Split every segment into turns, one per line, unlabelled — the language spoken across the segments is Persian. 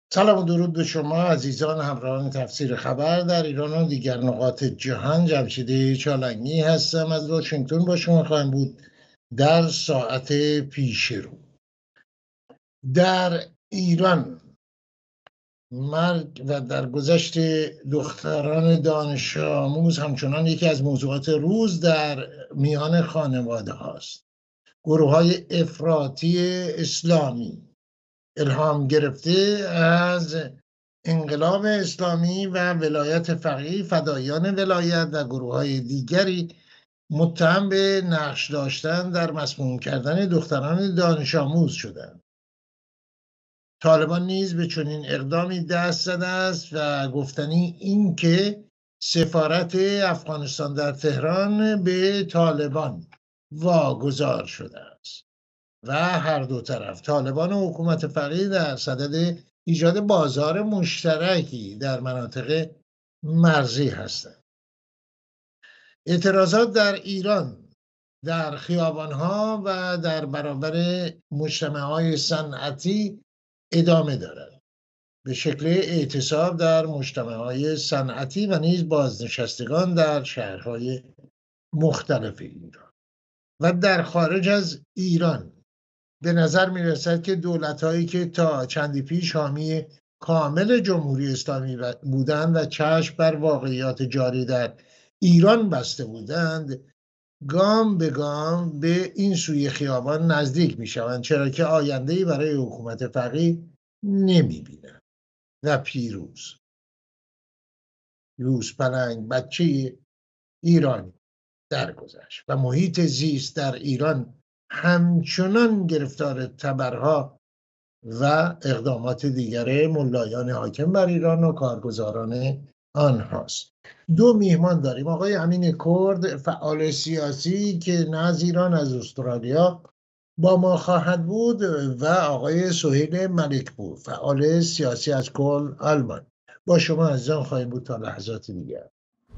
سلام و درود به شما عزیزان همراهان تفسیر خبر در ایران و دیگر نقاط جهان. جمشید چالنگی هستم از واشنگتن. با شما خواهم بود در ساعت پیش رو. در ایران مرگ و درگذشت دختران دانش آموز همچنان یکی از موضوعات روز در میان خانواده هاست. گروه های افراطی اسلامی الهام گرفته از انقلاب اسلامی و ولایت فقیه، فدایان ولایت و گروه های دیگری متهم به نقش داشتن در مسموم کردن دختران دانش آموز شدند. طالبان نیز به چنین اقدامی دست زده است و گفتنی این که سفارت افغانستان در تهران به طالبان واگذار شده است و هر دو طرف، طالبان و حکومت فقیه، در صدد ایجاد بازار مشترکی در مناطق مرزی هستند. اعتراضات در ایران در خیابانها و در برابر مجتمع‌های صنعتی ادامه دارد، به شکل اعتصاب در مجتمع‌های صنعتی و نیز بازنشستگان در شهرهای مختلف ایران. و در خارج از ایران به نظر می رسد که دولت‌هایی که تا چندی پیش حامی کامل جمهوری اسلامی بودند و چشم بر واقعیات جاری در ایران بسته بودند، گام به گام به این سوی خیابان نزدیک می شوند، چرا که آینده‌ای برای حکومت فقیه نمی بینند و پیروز پلنگ بچه ایران درگذشت و محیط زیست در ایران همچنان گرفتار تبرها و اقدامات دیگر ملایان حاکم بر ایران و کارگزاران آنهاست. دو میهمان داریم: آقای امین کرد، فعال سیاسی که نه از ایران از استرالیا با ما خواهد بود، و آقای سهیل ملکپور، فعال سیاسی از کل آلمان. با شما عزیزان خواهیم بود تا لحظات دیگر.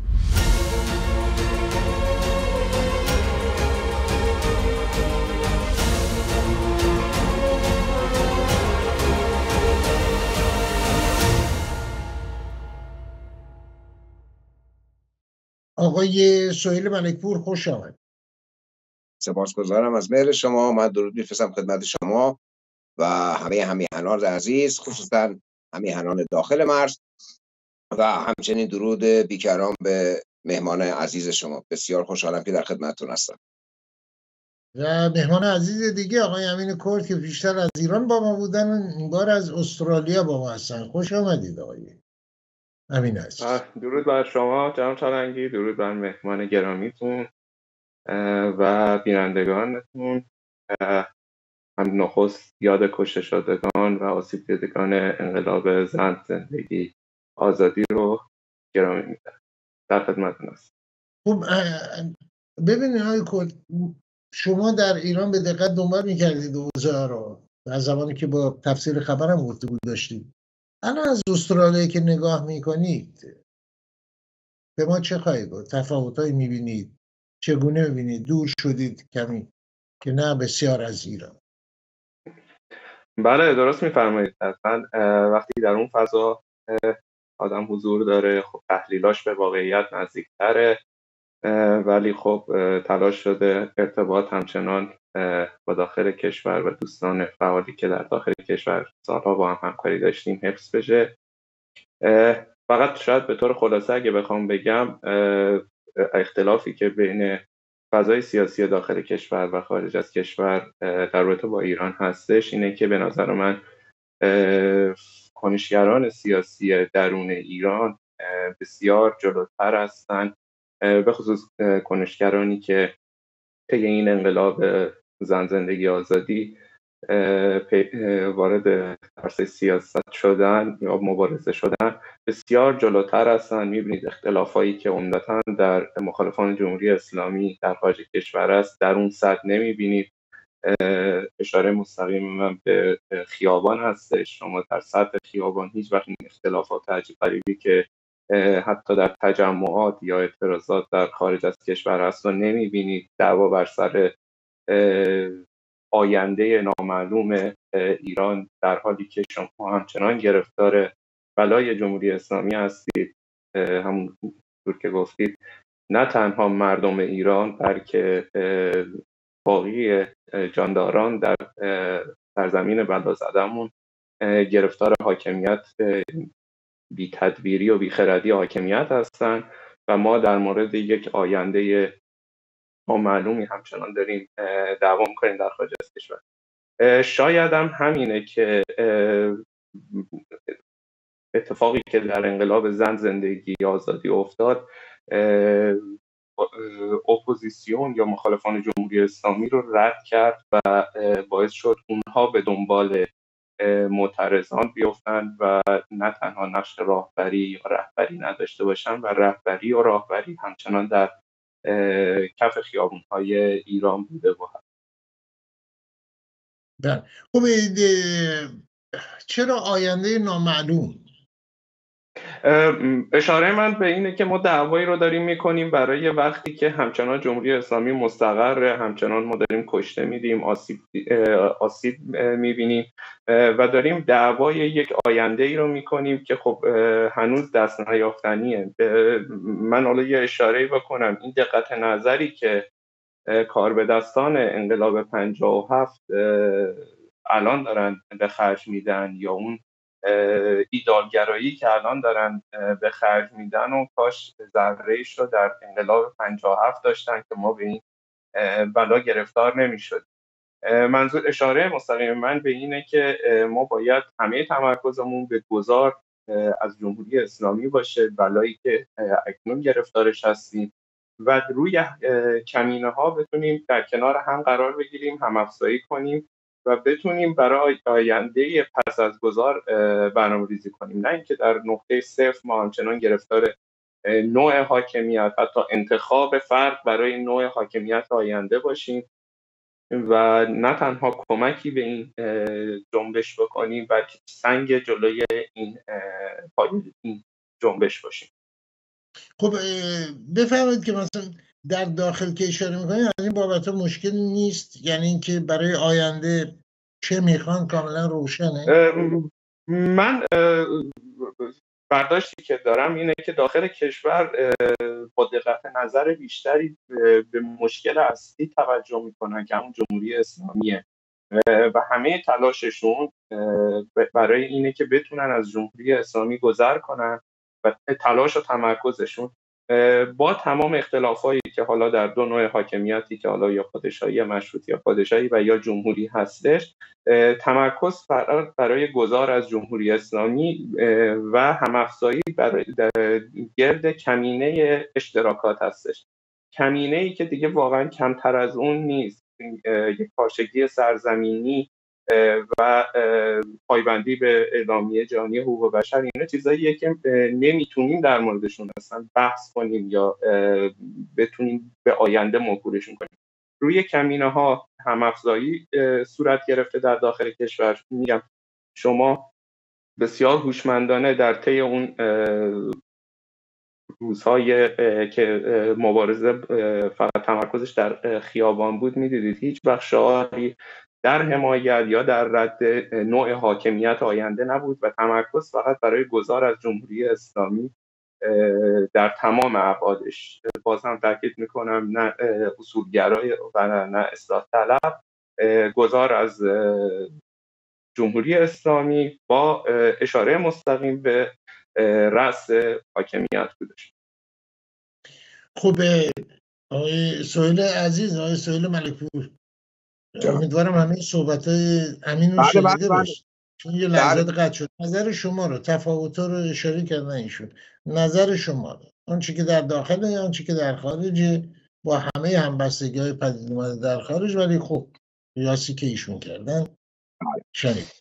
آقای سهیل ملکپور، خوش آمد.
سپاسگزارم از مهر شما. من درود میفرستم خدمت شما و همه همیهنان عزیز، خصوصا همیهنان داخل مرز، و همچنین درود بیکران به مهمان عزیز شما. بسیار خوشحالم که در خدمتتون هستم.
و مهمان عزیز دیگه آقای امین کرد که بیشتر از ایران با ما بودن، این بار از استرالیا با ما هستن. خوش آمدید آقای امین عزیز.
درود بر شما جناب چالنگی، درود بر مهمان گرامیتون و بینندگانتون. هم نخست یاد کشته شدگان و آسیب دیدگان انقلاب زن، زندگی، آزادی رو گرامی می‌دارم. در خدمتتون هستم.
خب ببینید آقای کرد، شما در ایران به دقت دنبال می‌کردید اوضاع رو از زمانی که با تفسیر خبرم گفتگو داشتید. الان از استرالیا که نگاه می‌کنید به ما چه خواهید گفت؟ تفاوت‌هایی می‌بینید؟ چگونه می‌بینید؟ دور شدید کمی که نه بسیار از ایران؟
بله درست میفرمایید. حتما وقتی در اون فضا آدم حضور داره، خب تحلیلاش به واقعیت نزدیکتره، ولی خب تلاش شده ارتباط همچنان با داخل کشور و دوستان فعالی که در داخل کشور سالها با هم همکاری داشتیم حفظ بشه. فقط شاید به طور خلاصه اگه بخوام بگم، اختلافی که بین فضای سیاسی داخل کشور و خارج از کشور در رابطه با ایران هستش اینه که به نظر من کنشگران سیاسی درون ایران بسیار جلوتر هستن، به خصوص کنشگرانی که طی این انقلاب زن، زندگی، آزادی وارد عرصه سیاست شدن یا مبارزه شدن، بسیار جلوتر هستن. میبینید اختلافایی که عمدتاً در مخالفان جمهوری اسلامی در خارج کشور است در اون سطح نمیبینید. اشاره مستقیم من به خیابان هستش. شما در سطح خیابان هیچ وقت این اختلافات عجیب غریبی که حتی در تجمعات یا اعتراضات در خارج از کشور هست رو نمیبینید. دعوا بر سر آینده نامعلوم ایران، در حالی که شما همچنان گرفتار بلای جمهوری اسلامی هستید. همونطور که گفتید نه تنها مردم ایران بلکه باقی جانداران در سرزمین بلا زدمون گرفتار حاکمیت، بی تدبیری و بی خردی حاکمیت هستند و ما در مورد یک آینده نامعلومی همچنان داریم دعوا می‌کنیم در خارج از کشور. شاید هم همینه که اتفاقی که در انقلاب زن زندگی آزادی افتاد، اپوزیسیون یا مخالفان جمهوری اسلامی رو رد کرد و باعث شد اونها به دنبال معترضان بیفتند و نه تنها نقش راهبری یا رهبری نداشته باشند و رهبری و راهبری همچنان در کف خیابون‌های ایران بوده و هست.
خب چرا آینده نامعلوم؟
اشاره من به اینه که ما دعوایی رو داریم میکنیم برای وقتی که همچنان جمهوری اسلامی مستقره، همچنان ما داریم کشته میدیم، آسیب میبینیم و داریم دعوای یک آینده ای رو میکنیم که خب هنوز دست نیافتنیه. من حالا یه اشاره بکنم، این دقت نظری که کاربدستان انقلاب 57 الان دارن به خرج میدن یا اون ایدالگرایی که الان دارن به خرج میدن و کاش ذره‌ایش رو در انقلاب 57 داشتن که ما به این بلا گرفتار نمیشد. منظور اشاره مستقیم من به اینه که ما باید همه تمرکزمون به گذار از جمهوری اسلامی باشه، بلایی که اکنون گرفتارش هستیم، و روی کمینه ها بتونیم در کنار هم قرار بگیریم، هم افزایی کنیم و بتونیم برای آینده پس از گذار برنامه‌ریزی کنیم، نه اینکه در نقطه صفر ما همچنان گرفتار نوع حاکمیت، حتی انتخاب فرد برای نوع حاکمیت آینده باشیم و نه تنها کمکی به این جنبش بکنیم بلکه سنگ جلوی این جنبش باشیم.
خب بفرمایید که مثلا در داخل که اشاره میکنید از این بابت مشکل نیست، یعنی اینکه برای آینده چه میخوان کاملا روشنه؟
من برداشتی که دارم اینه که داخل کشور با دقت نظر بیشتری به مشکل اصلی توجه میکنن که همون جمهوری اسلامیه و همه تلاششون برای اینه که بتونن از جمهوری اسلامی گذر کنن و تلاش و تمرکزشون با تمام اختلافایی که حالا در دو نوع حاکمیتی که حالا یا پادشاهی مشروطه یا پادشاهی و یا جمهوری هستش، تمرکز برای گذار از جمهوری اسلامی و همافزایی برای گرد کمینه اشتراکات هستش. کمینه‌ای که دیگه واقعا کمتر از اون نیست، یک پارچگی سرزمینی و پایبندی به اعلامیه جهانی حقوق بشر. اینا چیزاییه که نمیتونیم در موردشون اصلا بحث کنیم یا بتونیم به آینده موکولشون کنیم. روی کمینه ها همافزایی صورت گرفته در داخل کشور. میگم شما بسیار هوشمندانه در طی اون روزهای که مبارزه فقط تمرکزش در خیابان بود میدیدید هیچ وقت شعاری در حمایت یا در رد نوع حاکمیت آینده نبود و تمرکز فقط برای گذار از جمهوری اسلامی در تمام ابعادش. باز هم تاکید میکنم نه اصولگرای و نه اصلاح طلب، گذار از جمهوری اسلامی با اشاره مستقیم به رأس حاکمیت بودش.
خب آقای سهیل عزیز، آقای سهیل ملکپور، امیدوارم همه صحبت‌های امین رو شنیده باشید، چون یه لحظات قطع شد. نظر شما رو، تفاوت‌ها رو اشاره کردن ایشون، نظر شما رو، آنچه که در داخل یا آنچه که در خارج، با همه همبستگی‌های پدید اومده در خارج، ولی خب قیاسی که ایشون کردن شنید.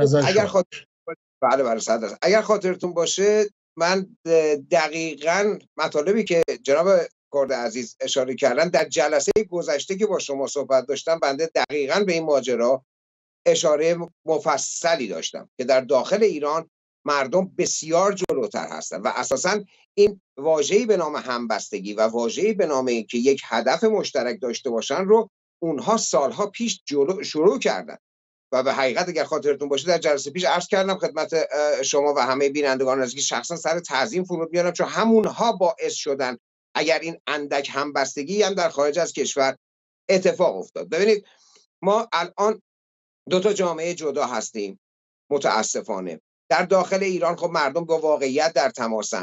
اگر خاطرتون باشه من دقیقاً مطالبی که جناب کرد عزیز اشاره کردن در جلسه گذشته که با شما صحبت داشتم، بنده دقیقاً به این ماجرا اشاره مفصلی داشتم که در داخل ایران مردم بسیار جلوتر هستند و اساساً این واژه‌ای به نام همبستگی و واژه‌ای به نام اینکه یک هدف مشترک داشته باشن رو اونها سالها پیش شروع کردن و به حقیقت اگر خاطرتون باشه در جلسه پیش عرض کردم خدمت شما و همه بینندگان عزیز که شخصا سر تعظیم فرود میارم، چون همونها باعث شدن اگر این اندک همبستگی هم در خارج از کشور اتفاق افتاد. ببینید ما الان دو تا جامعه جدا هستیم متاسفانه. در داخل ایران خب مردم با واقعیت در تماسن،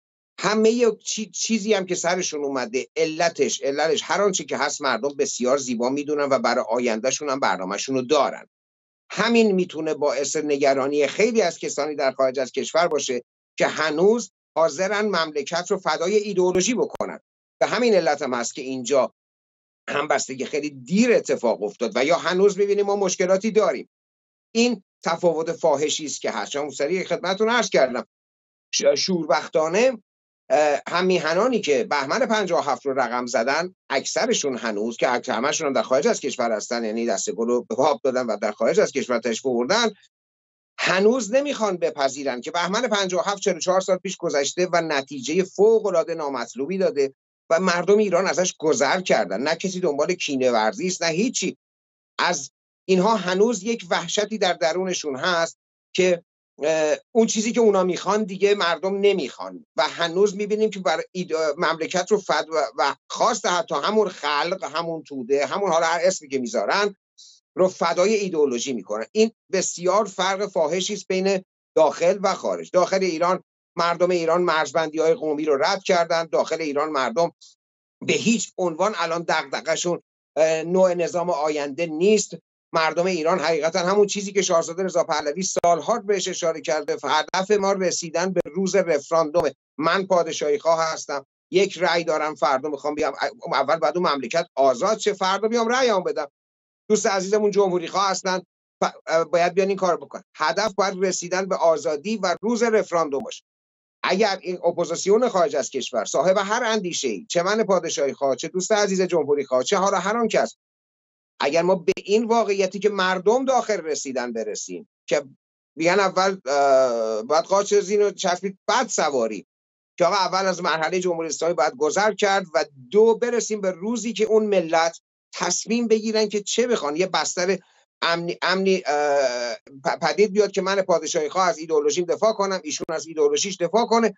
همه چیزی هم که سرشون اومده علتش هر آنچه که هست مردم بسیار زیبا میدونن و برای آیندهشون هم برنامه‌شون رو دارن. همین میتونه باعث نگرانی خیلی از کسانی در خارج از کشور باشه که هنوز حاضرن مملکت رو فدای ایدئولوژی بکنن. به همین علت هم هست که اینجا همبستگی خیلی دیر اتفاق افتاد و یا هنوز میبینیم ما مشکلاتی داریم. این تفاوت فاحشی است که هست. چون سری خدمتتون عرض کردم شوربختانه هممیهنانی که بهمن 57 رو رقم زدن اکثرشون هنوز که همشون هم در خارج از کشور هستن، یعنی دست گل رو به پا دادن و در خارج از کشور تشریف آوردن، هنوز نمیخوان بپذیرن که بهمن 57 44 سال پیش گذشته و نتیجه فوق العاده نامطلوبی داده و مردم ایران ازش گذر کردن. نه کسی دنبال کینه ورزی است نه هیچی. از اینها هنوز یک وحشتی در درونشون هست که اون چیزی که اونا میخوان دیگه مردم نمیخوان و هنوز میبینیم که برای مملکت رو و خواست حتی همون خلق، همون توده، همون حالا هر اسمی که میذارن رو فدای ایدئولوژی میکنن. این بسیار فرق فاحشی است بین داخل و خارج. داخل ایران مردم ایران مرزبندی‌های قومی رو رد کردن. داخل ایران مردم به هیچ عنوان الان دغدغه‌شون نوع نظام آینده نیست. مردم ایران حقیقتا همون چیزی که شاهزاده رضا پهلوی سالها بهش اشاره کرده، هدف ما رسیدن به روز رفراندوم. من پادشاهی خواه هستم، یک رأی دارم، فردا میخوام بیام اول بعد اون مملکت آزاد شه، فردا بیام رأیام بدم. دوست عزیزمون جمهوری خواه هستن، باید بیان این کار بکن. هدف باید رسیدن به آزادی و روز رفراندوم باشه. اگر این اپوزیسیون خارج از کشور صاحب هر اندیشه‌ای، چه من پادشاهی خواه، چه دوست عزیز جمهوری خواه، چه حالا هر آن کس، اگر ما به این واقعیتی که مردم داخل رسیدن برسیم که بیان اول باید قاچ زینو چسبید بعد سواری، که آقا اول از مرحله جمهوری اسلامی باید گذر کرد و دو برسیم به روزی که اون ملت تصمیم بگیرن که چه بخوان. یه بستر امنی پدید بیاد که من پادشاهی خواه از ایدئولوژیم دفاع کنم، ایشون از ایدئولوژیش دفاع کنه،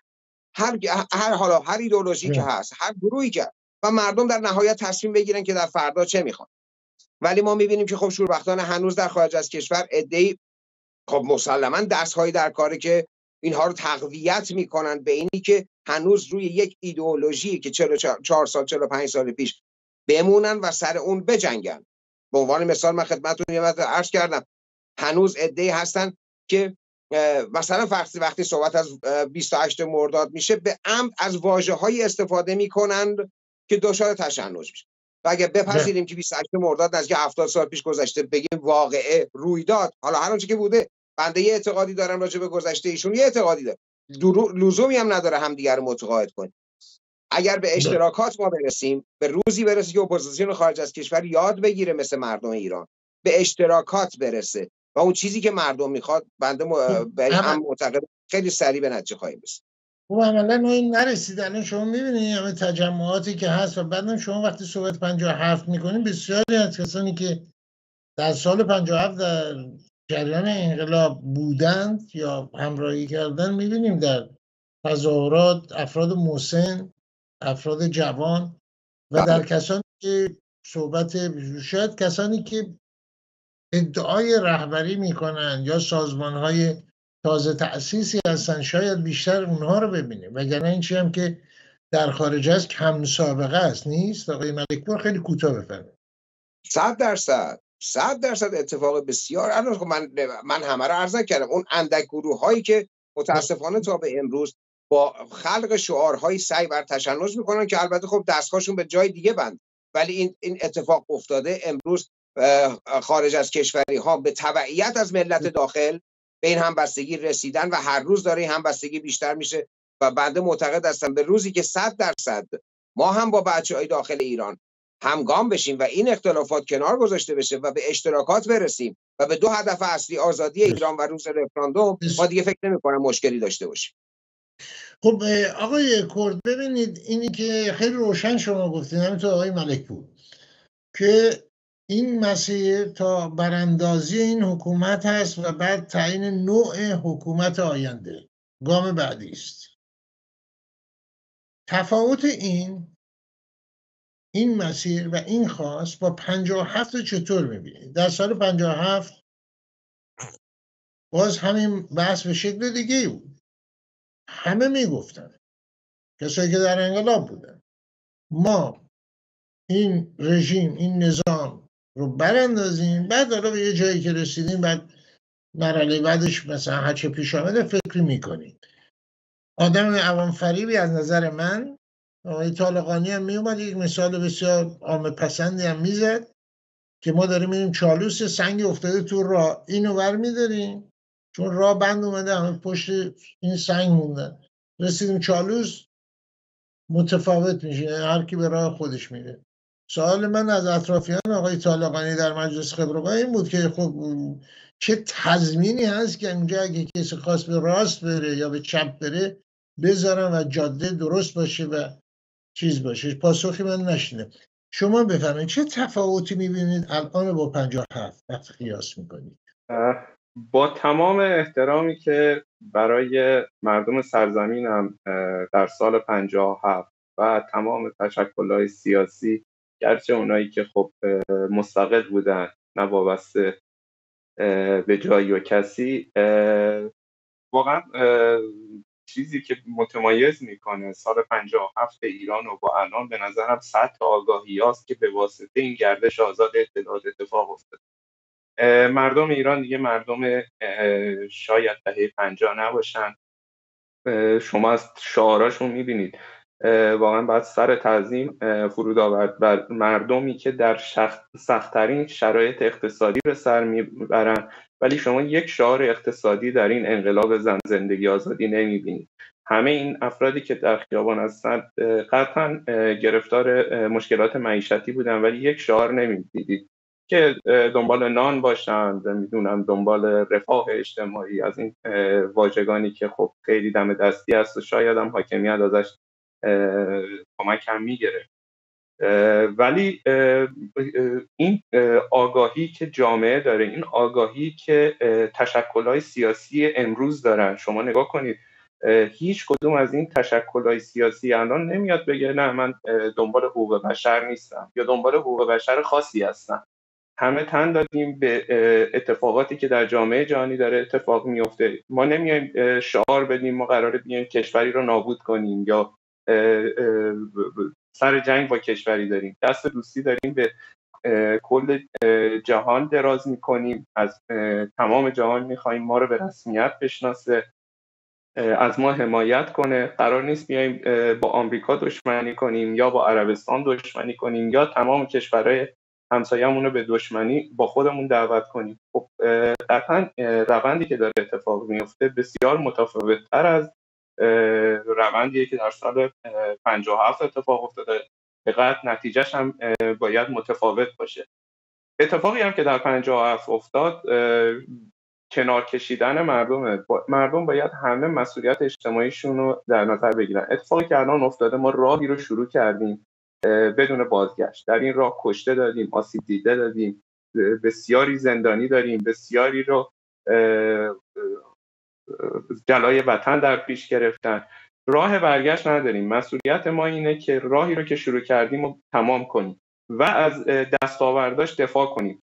هر ایدئولوژی که هست، هر گروهی که، و مردم در نهایت تصمیم بگیرن که در فردا چه میخوان. ولی ما میبینیم که خب شوربختانه هنوز در خارج از کشور عده‌ای خب مسلماً دست‌هایی در کاره که اینها رو تقویت میکنن به اینی که هنوز روی یک ایدئولوژی که 44 سال 45 سال پیش بمونن و سر اون بجنگن. به عنوان مثال من خدمتتون یه وقت عرض کردم هنوز عده‌ای هستن که مثلا وقتی صحبت از 28 مرداد میشه به عمد از واژه‌های استفاده میکنن که دچار تشنج میشه. و اگه بپذیریم که 28 مرداد نزدیک 70 سال پیش گذشته، بگیم واقعه روی داد، حالا هر آنچه که بوده، بنده یه اعتقادی دارم راجع به گذشته، ایشون یه اعتقادی داره، لزومی هم نداره همدیگه رو متقاعد کنیم. اگر به اشتراکات ما برسیم، به روزی برسه که اپوزیسیون خارج از کشور یاد بگیره مثل مردم ایران به اشتراکات برسه و اون چیزی که مردم میخواد، بنده هم معتقد خیلی سریع به نتیجه خواهیم رسید.
خب عملا این نرسیدن شما میبینید همه تجمعاتی که هست و بعدم شما وقتی صحبت 57 میکنید، بسیاری از کسانی که در سال 57 در جریان انقلاب بودند یا همراهی کردن، میبینیم در تظاهرات افراد مسن، افراد جوان و در کسانی که شاید کسانی که ادعای رهبری میکنن یا سازمانهای تازه تأسیسی هستن، شاید بیشتر اونها رو ببینیم. وگرنه این چی هم که در خارج از کم سابقه است نیست. آقای ملکپور خیلی کوتاه بفرمایید.
100% اتفاق بسیار. الان من همه رو عرض کردم، اون اندک گروه هایی که متاسفانه تا به امروز با خلق شعارهای سعی بر تشنج میکنن که البته خب دستخاشون به جای دیگه بند، ولی این اتفاق افتاده. امروز خارج از کشوری ها به تبعیت از ملت داخل به این همبستگی رسیدن و هر روز داره این همبستگی بیشتر میشه و بنده معتقد هستم به روزی که 100% ما هم با بچه‌های داخل ایران همگام بشیم و این اختلافات کنار گذاشته بشه و به اشتراکات برسیم و به دو هدف اصلی، آزادی ایران و روز رفراندوم، ما دیگه فکر نمی‌کنم مشکلی داشته باشیم.
خب آقای کرد، ببینید اینی که خیلی روشن شما گفتین، همینطور آقای ملکپور، که این مسیر تا براندازی این حکومت هست و بعد تعیین نوع حکومت آینده گام بعدی است. تفاوت این مسیر و این خواست با 57 چطور میبینید؟ در سال 57 باز همین بحث به شکل دیگه بود. همه میگفتن، کسایی که در انقلاب بودن، ما این رژیم، این نظام رو براندازیم، بعد حالا به یه جایی که رسیدیم بعد مرحله بعدش مثلا هرچه پیش آمده فکری میکنیم. آدم عوام فریبی از نظر من، آقای طالقانی هم میومد یک مثال بسیار عامه پسندی هم میزد که ما داریم میریم چالوس، سنگ افتاده تو راه، اینو ور میداریم چون راه بند اومده، همه پشت این سنگ موندن، رسیدیم چالوس، متفاوت میشه، یعنی هر کی به راه خودش میره. سوال من از اطرافیان آقای طالقانی در مجلس خبرگان این بود که خب چه تضمینی هست که اونجا اگه کسی خواست به راست بره یا به چپ بره بذارن و جاده درست باشه و چیز باشه؟ پاسخی من نشنیدم. شما بفرمایید چه تفاوتی میبینید الان با 57 وقتی قیاس میکنید؟
با تمام احترامی که برای مردم سرزمینم در سال 57 و تمام تشکل‌های سیاسی، گرچه اونایی که خب مستقل بودن نه وابسته به جایی و کسی، واقعا چیزی که متمایز میکنه سال 57 ایران و با الان به نظرم سطح آگاهی هاست که به واسطه این گردش آزاد اطلاعات اتفاق افتاد. مردم ایران دیگه مردم شاید دهه 50 نباشن. شما از شعاراشون میبینید واقعا باید سر تعظیم فرود آورد بر مردمی که در سخت‌ترین شرایط اقتصادی به سر میبرن، ولی شما یک شعار اقتصادی در این انقلاب زن زندگی آزادی نمیبینید. همه این افرادی که در خیابان هستند قطعا گرفتار مشکلات معیشتی بودن، ولی یک شعار نمیدیدید که دنبال نان باشند، میدونم دنبال رفاه اجتماعی، از این واژگانی که خب خیلی دم دستی است و شاید هم حاکمیت ازش کمک هم میگیره. ولی این آگاهی که جامعه داره، این آگاهی که تشکل‌های سیاسی امروز دارن، شما نگاه کنید هیچ کدوم از این تشکل‌های سیاسی الان نمیاد بگه نه من دنبال حقوق بشر نیستم یا دنبال حقوق بشر خاصی هستم. همه تن دادیم به اتفاقاتی که در جامعه جهانی داره اتفاق میفته. ما نمیایم شعار بدیم ما قراره بیایم کشوری رو نابود کنیم یا سر جنگ با کشوری داریم. دست دوستی داریم به کل جهان دراز میکنیم، از تمام جهان میخوایم ما رو به رسمیت بشناسه، از ما حمایت کنه. قرار نیست بیایم با آمریکا دشمنی کنیم یا با عربستان دشمنی کنیم یا تمام کشورهای همسایه‌مون رو به دشمنی با خودمون دعوت کنیم. خب قطعا روندی که داره اتفاق میفته بسیار متفاوت‌تر از روندیه که در سال 57 اتفاق افتاده. به قطع نتیجهش هم باید متفاوت باشه. اتفاقی هم که در 57 افتاد کنار کشیدن مردم باید همه مسئولیت اجتماعیشون رو در نظر بگیرن. اتفاقی که الان افتاده، ما راهی رو شروع کردیم بدون بازگشت. در این راه کشته دادیم، آسیب دیده دادیم، بسیاری زندانی داریم، بسیاری رو جلای وطن در پیش گرفتن. راه برگشت نداریم. مسئولیت ما اینه که راهی رو که شروع کردیم رو تمام کنیم و از دستاورداش دفاع کنیم.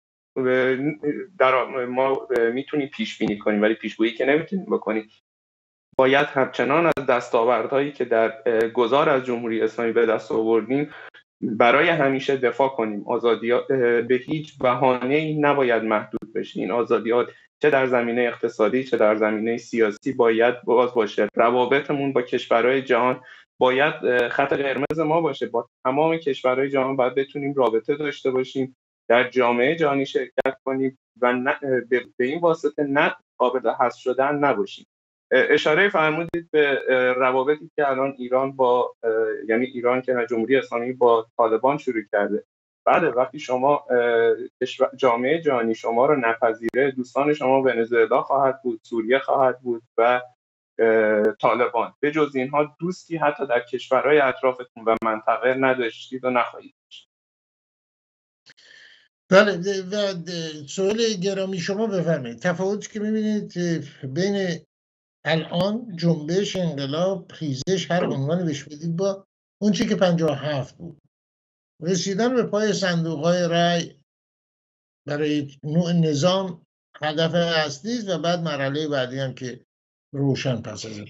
ما میتونیم پیش بینی کنیم ولی پیشگویی که نمیتونیم بکنیم. باید همچنان از دستاوردهایی که در گذار از جمهوری اسلامی به دست آوردیم برای همیشه دفاع کنیم. آزادیات به هیچ بهانه‌ای نباید محدود بشه. این آزادیات چه در زمینه اقتصادی چه در زمینه سیاسی باید باز باشه. روابطمون با کشورهای جهان باید خط قرمز ما باشه. با تمام کشورهای جهان باید بتونیم رابطه داشته باشیم، در جامعه جهانی شرکت کنیم و به این واسطه نه قابل حذف شدن نباشیم. اشاره فرمودید به روابطی که الان ایران با یعنی ایران که جمهوری اسلامی با طالبان شروع کرده. بعد وقتی شما جامعه جهانی شما رو نپذیره، دوستان شما ونزوئلا خواهد بود، سوریه خواهد بود و طالبان. به جز اینها دوستی حتی در کشورهای اطرافتون و منطقه نداشتید و نخواهید داشت.
بله و سوال گرامی شما بفرمایید. تفاوتی که می‌بینید بین الان جنبش، انقلاب، خیزش، هر عنوانی بهش بدید با اون چی که 57 بود، رسیدن به پای صندوق‌های رای برای نوع نظام هدف اصلی است و بعد مرحله بعدی هم که روشن پس از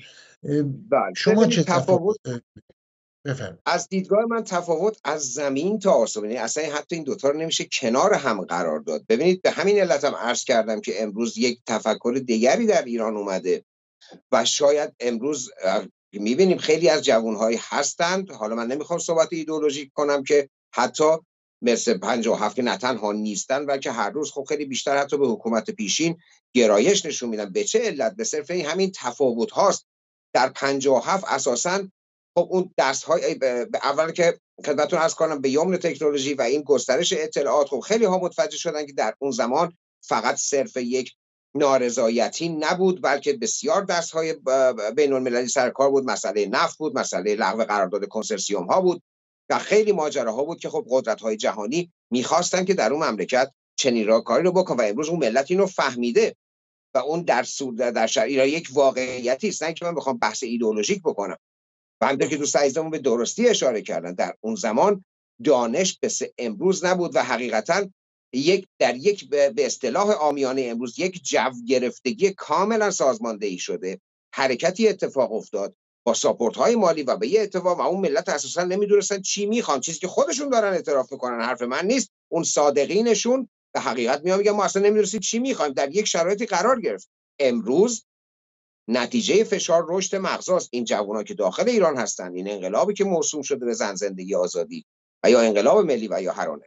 بله
شما چه
تفاوت
بفرمایید.
از دیدگاه من تفاوت از زمین تا آسمان، یعنی اصلا حتی این دوتا رو نمیشه کنار هم قرار داد. ببینید به همین علت هم عرض کردم که امروز یک تفکر دیگری در ایران اومده و شاید امروز میبینیم خیلی از جوانهایی هستند، حالا من نمیخوام صحبت ایدئولوژیک کنم، که حتی مثل 57 که نه تنها نیستن بلکه هر روز خب خیلی بیشتر حتی به حکومت پیشین گرایش نشون میدن. به چه علت؟ به صرف همین تفاوت هاست. در 57 اساساً خب اون درس های اول که خدمتتون عرض کنم به یمن تکنولوژی و این گسترش اطلاعات، خب خیلی ها متوجه شدن که در اون زمان فقط صرف یک نارضایتی نبود بلکه بسیار دست‌های بین المللی سرکار بود. مسئله نفت بود، مسئله لغو قرارداد کنسرسیوم ها بود و خیلی ماجراها بود که خب قدرت‌های جهانی می‌خواستن که در اون مملکت چنین کاری رو بکنن و امروز اون ملت اینو فهمیده و اون در شرایط یک واقعیتی است، نه که من بخوام بحث ایدئولوژیک بکنم. و همونطور که دوست عزیزمون به درستی اشاره کردن، در اون زمان دانش مثل امروز نبود و حقیقتاً در یک به اصطلاح عامیانه امروز یک جو گرفتگی کاملا سازماندهی شده، حرکتی اتفاق افتاد با ساپورت های مالی و به یه اتفاق و اون ملت اساسا نمیدونستن چی میخوان، چیزی که خودشون دارن اعتراف میکنن، حرف من نیست، اون صادقینشون به حقیقت میگن ما اصلا نمیدونستیم چی میخوایم. در یک شرایطی قرار گرفت. امروز نتیجه فشار رشد مغزاست. این جوونا که داخل ایران هستن، این انقلابی که موسوم شده به زن زندگی آزادی و یا انقلاب ملی و یا هر آن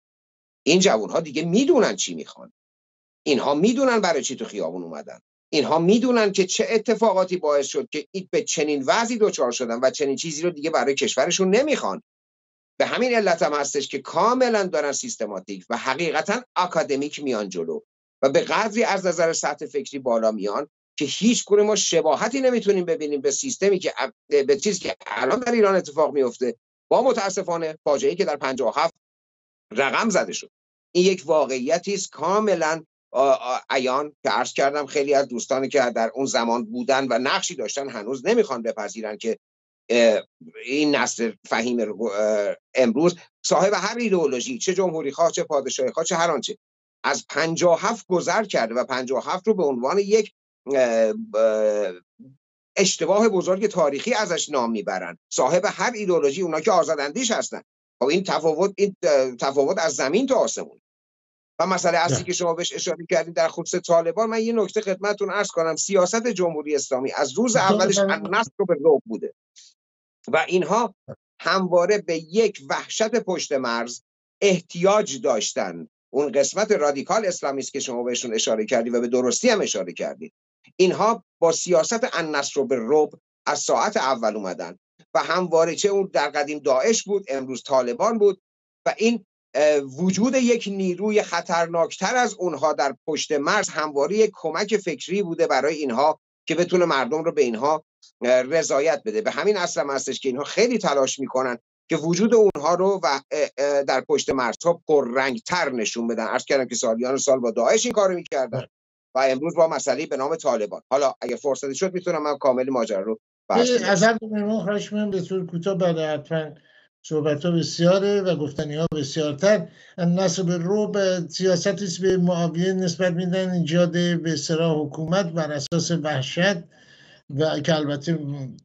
این جوان‌ها دیگه میدونن چی میخوان. اینها میدونن برای چی تو خیابون اومدن. اینها میدونن که چه اتفاقاتی باعث شد که به چنین وضعی دچار شدن و چنین چیزی رو دیگه برای کشورشون نمیخوان. به همین علت هم هستش که کاملا دارن سیستماتیک و حقیقتا اکادمیک میان جلو و به قدری از نظر سطح فکری بالا میان که هیچ گونه ما شباهتی نمیتونیم ببینیم به سیستمی که به چیزی که الان در ایران اتفاق میفته، با متاسفانه فاجعه‌ای که در 57 رقم زده شد. این یک واقعیتی است کاملا عیان که عرض کردم خیلی از دوستانی که در اون زمان بودن و نقشی داشتن هنوز نمیخوان بپذیرن که این نسل فهیم امروز صاحب هر ایدئولوژی، چه جمهوری خواه، چه پادشاهی خواه، چه هر آنچه، از 57 گذر کرده و 57 رو به عنوان یک اشتباه بزرگ تاریخی ازش نام میبرن. صاحب هر ایدئولوژی، اونا که آزاداندیش هستن. خب این تفاوت از زمین تا آسمون. و مسئله اصلی که شما بهش اشاره کردید در خصوص طالبان، من یه نکته خدمتتون عرض کنم. سیاست جمهوری اسلامی از روز اولش النصر به رعب بوده و اینها همواره به یک وحشت پشت مرز احتیاج داشتن. اون قسمت رادیکال اسلامیست که شما بهشون اشاره کردید و به درستی هم اشاره کردید، اینها با سیاست النصر به رعب از ساعت اول اومدن و همواره چه اون در قدیم داعش بود، امروز طالبان بود و این وجود یک نیروی خطرناکتر از اونها در پشت مرز همواره یک کمک فکری بوده برای اینها که بتونه مردم رو به اینها رضایت بده. به همین اصل هم هستش که اینها خیلی تلاش میکنن که وجود اونها رو و در پشت مرزها پررنگتر نشون بدن. عرض کردم که سالیان سال با داعش این کارو میکردن و امروز با مسئله به نام طالبان. حالا اگه فرصتی شد میتونم من کامل ماجرا رو بحث کنم.
از هر مهمون خواهش می‌کنم به طور کوتاه، بعد حتما صحبت‌ها بسیاره و گفتنی‌ها بسیارتر. النصر به رعب سیاستی است به معاویه نسبت میدن، ایجاد به اصطلاح حکومت بر اساس وحشت و که البته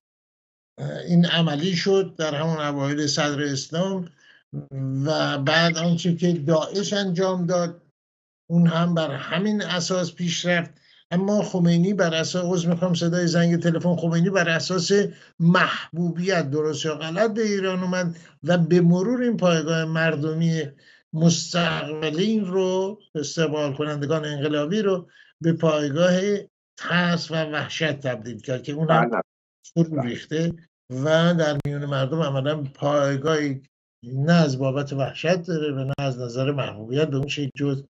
این عملی شد در همون اوایل صدر اسلام و بعد آنچه که داعش انجام داد اون هم بر همین اساس پیش رفت. اما خمینی بر اساس، میخوام صدای زنگ تلفن، خمینی بر اساس محبوبیت، درست یا غلط، به ایران اومد و به مرور این پایگاه مردمی مستقبلین رو، استقبال کنندگان انقلابی رو، به پایگاه ترس و وحشت تبدیل کرد که اون هم فرو ریخته و در میون مردم عملا پایگاهی نه از بابت وحشت داره و نه از نظر محبوبیت به اون شکل جز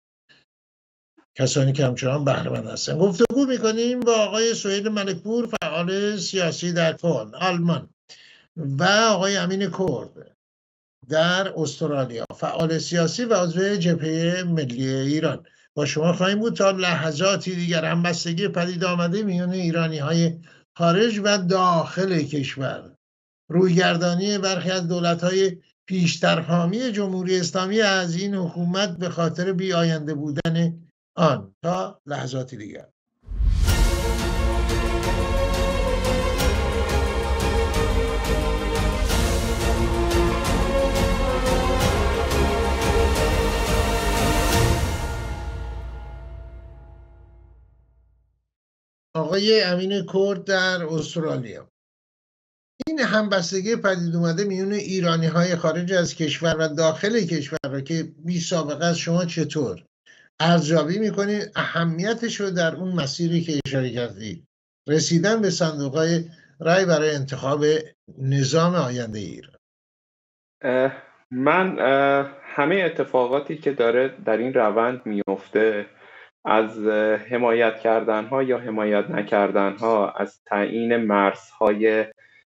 کسانی که همچنان بهره‌مند هستن. گفتگو میکنیم با آقای سهیل ملکپور، فعال سیاسی در پل، آلمان، و آقای امین کرد، در استرالیا، فعال سیاسی و عضو جبهه ملی ایران. با شما خواهیم بود تا لحظاتی دیگر. همبستگی پدید آمده میان ایرانی‌های خارج و داخل کشور، رویگردانی برخی از دولت‌های پیشترحامی جمهوری اسلامی از این حکومت به خاطر بیاینده بودن آن. تا لحظاتی دیگر. آقای امین کرد در استرالیا: این همبستگی پدید اومده میون ایرانی‌های خارج از کشور و داخل کشور را که بی سابقه است، شما چطور ارزیابی میکنید؟ اهمیتش رو در اون مسیری که اشاره کردید، رسیدن به صندوق‌های رای برای انتخاب نظام آینده ایران.
من همه اتفاقاتی که داره در این روند میفته، از حمایت کردنها یا حمایت نکردنها، از تعیین مرزهای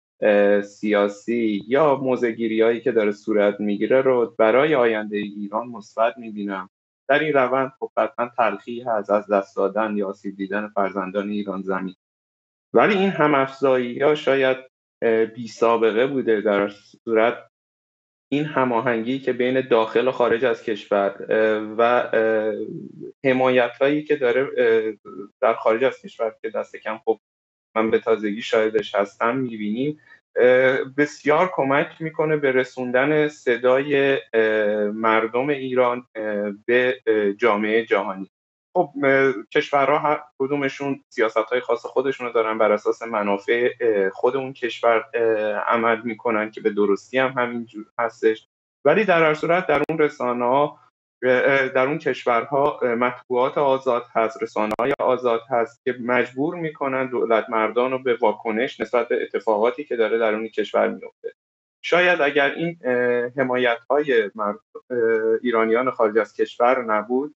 سیاسی یا موضع‌گیری هایی که داره صورت میگیره رو برای آینده ایران مثبت میبینم. در این روند خب قطعا تلخی هست، از دست دادن یا آسیب دیدن فرزندان ایران زمین، ولی این هم‌افزایی ها شاید بی سابقه بوده. در صورت این هماهنگی که بین داخل و خارج از کشور و حمایت هایی که داره در خارج از کشور که دست کم خب من به تازگی شاهدش هستم میبینیم، بسیار کمک میکنه به رسوندن صدای مردم ایران به جامعه جهانی. خب کشورها هر کدومشون سیاست‌های خاص خودشون رو دارن، بر اساس منافع خود اون کشور عمل میکنن که به درستی هم همینجور هستش، ولی در هر صورت در اون رسانه‌ها، در اون کشورها مطبوعات آزاد هست، رسانه‌های آزاد هست که مجبور میکنن دولت مردان رو به واکنش نسبت به اتفاقاتی که داره در اون کشور میفته. شاید اگر این حمایت‌های ایرانیان خارج از کشور نبود،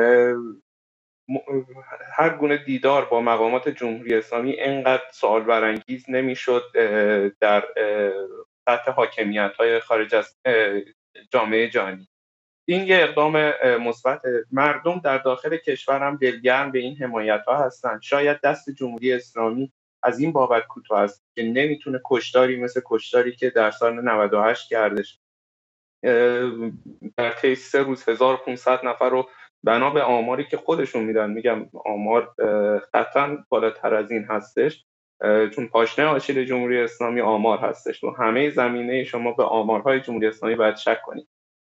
هر گونه دیدار با مقامات جمهوری اسلامی اینقدر سوال برانگیز نمیشد در سطح حاکمیت‌های خارج از جامعه جهانی. این یه اقدام مثبت. مردم در داخل کشور هم دلگرم به این حمایت‌ها هستند. شاید دست جمهوری اسلامی از این بابت کوتاه است که نمیتونه کشتاری مثل کشتاری که در سال 98 کردش، در طی 3 روز 1500 نفر رو بنا به آماری که خودشون میدن، میگم آمار قطعا بالاتر از این هستش، چون پاشنه آشیل جمهوری اسلامی آمار هستش، تو همه زمینه شما به آمارهای جمهوری اسلامی باید شک کنید.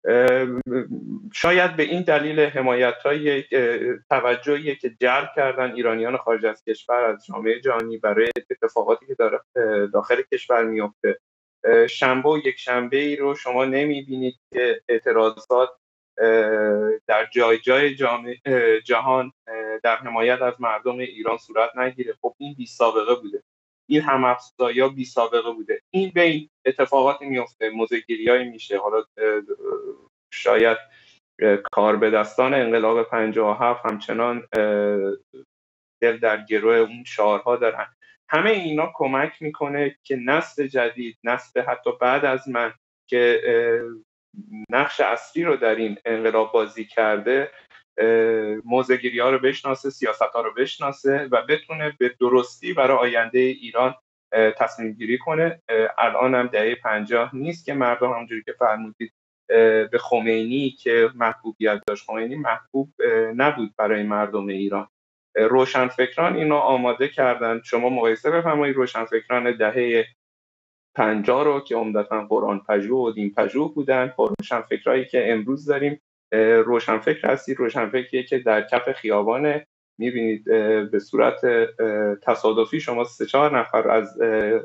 شاید به این دلیل حمایت‌های توجهی که جلب کردن ایرانیان خارج از کشور از جامعه جهانی برای اتفاقاتی که داره داخل کشور میفته، شنبه و یک شنبه ای رو شما نمیبینید که اعتراضات در جای جای جهان در حمایت از مردم ایران صورت نگیره. خب این بی سابقه بوده، این هم‌افزایی‌ها بی سابقه بوده. این بین اتفاقاتی میفته، موضع‌گیری‌هایی میشه، حالا شاید کار به دستان انقلاب 57 همچنان دل در گروه اون شعارها دارن. همه اینا کمک میکنه که نسل جدید، نسل حتی بعد از من که نقش اصلی رو در این انقلاب بازی کرده، موضع‌گیری‌ها رو بشناسه، سیاست‌ها رو بشناسه و بتونه به درستی برای آینده ایران تصمیم گیری کنه. الان هم دهه 50 نیست که مردم همونجوری که فرمودید به خمینی که محبوبیت داشت، خمینی محبوب نبود برای مردم ایران. روشنفکران اینو آماده کردن. شما مقایسه بفرمایید روشنفکران دهه 50 رو که عمدتاً قرآن پژوه و دین پژوه بودن، با روشنفکرایی که امروز داریم. روشنفکر هستید، روشنفکریه که در کف خیابانه، میبینید به صورت تصادفی شما 3-4 نفر از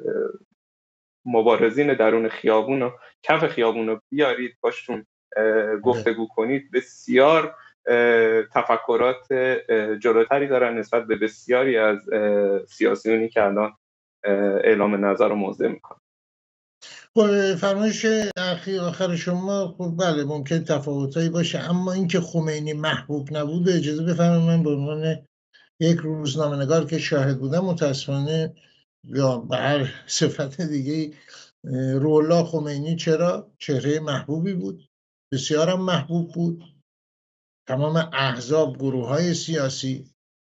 مبارزین درون خیابون و کف خیابون رو بیارید باشون گفتگو کنید، بسیار تفکرات جلوتری دارن نسبت به بسیاری از سیاسیونی که الان اعلام نظر و موضع میکنن.
فرمایش آخر شما خب بله ممکن تفاوتایی باشه، اما اینکه خمینی محبوب نبود اجازه بفرمایید من به عنوان یک روزنامه‌نگار که شاهد بودم، متاسفانه یا به هر صفت دیگه روح‌الله خمینی چرا؟ چهره محبوبی بود، بسیارم محبوب بود. تمام احزاب، گروه‌های سیاسی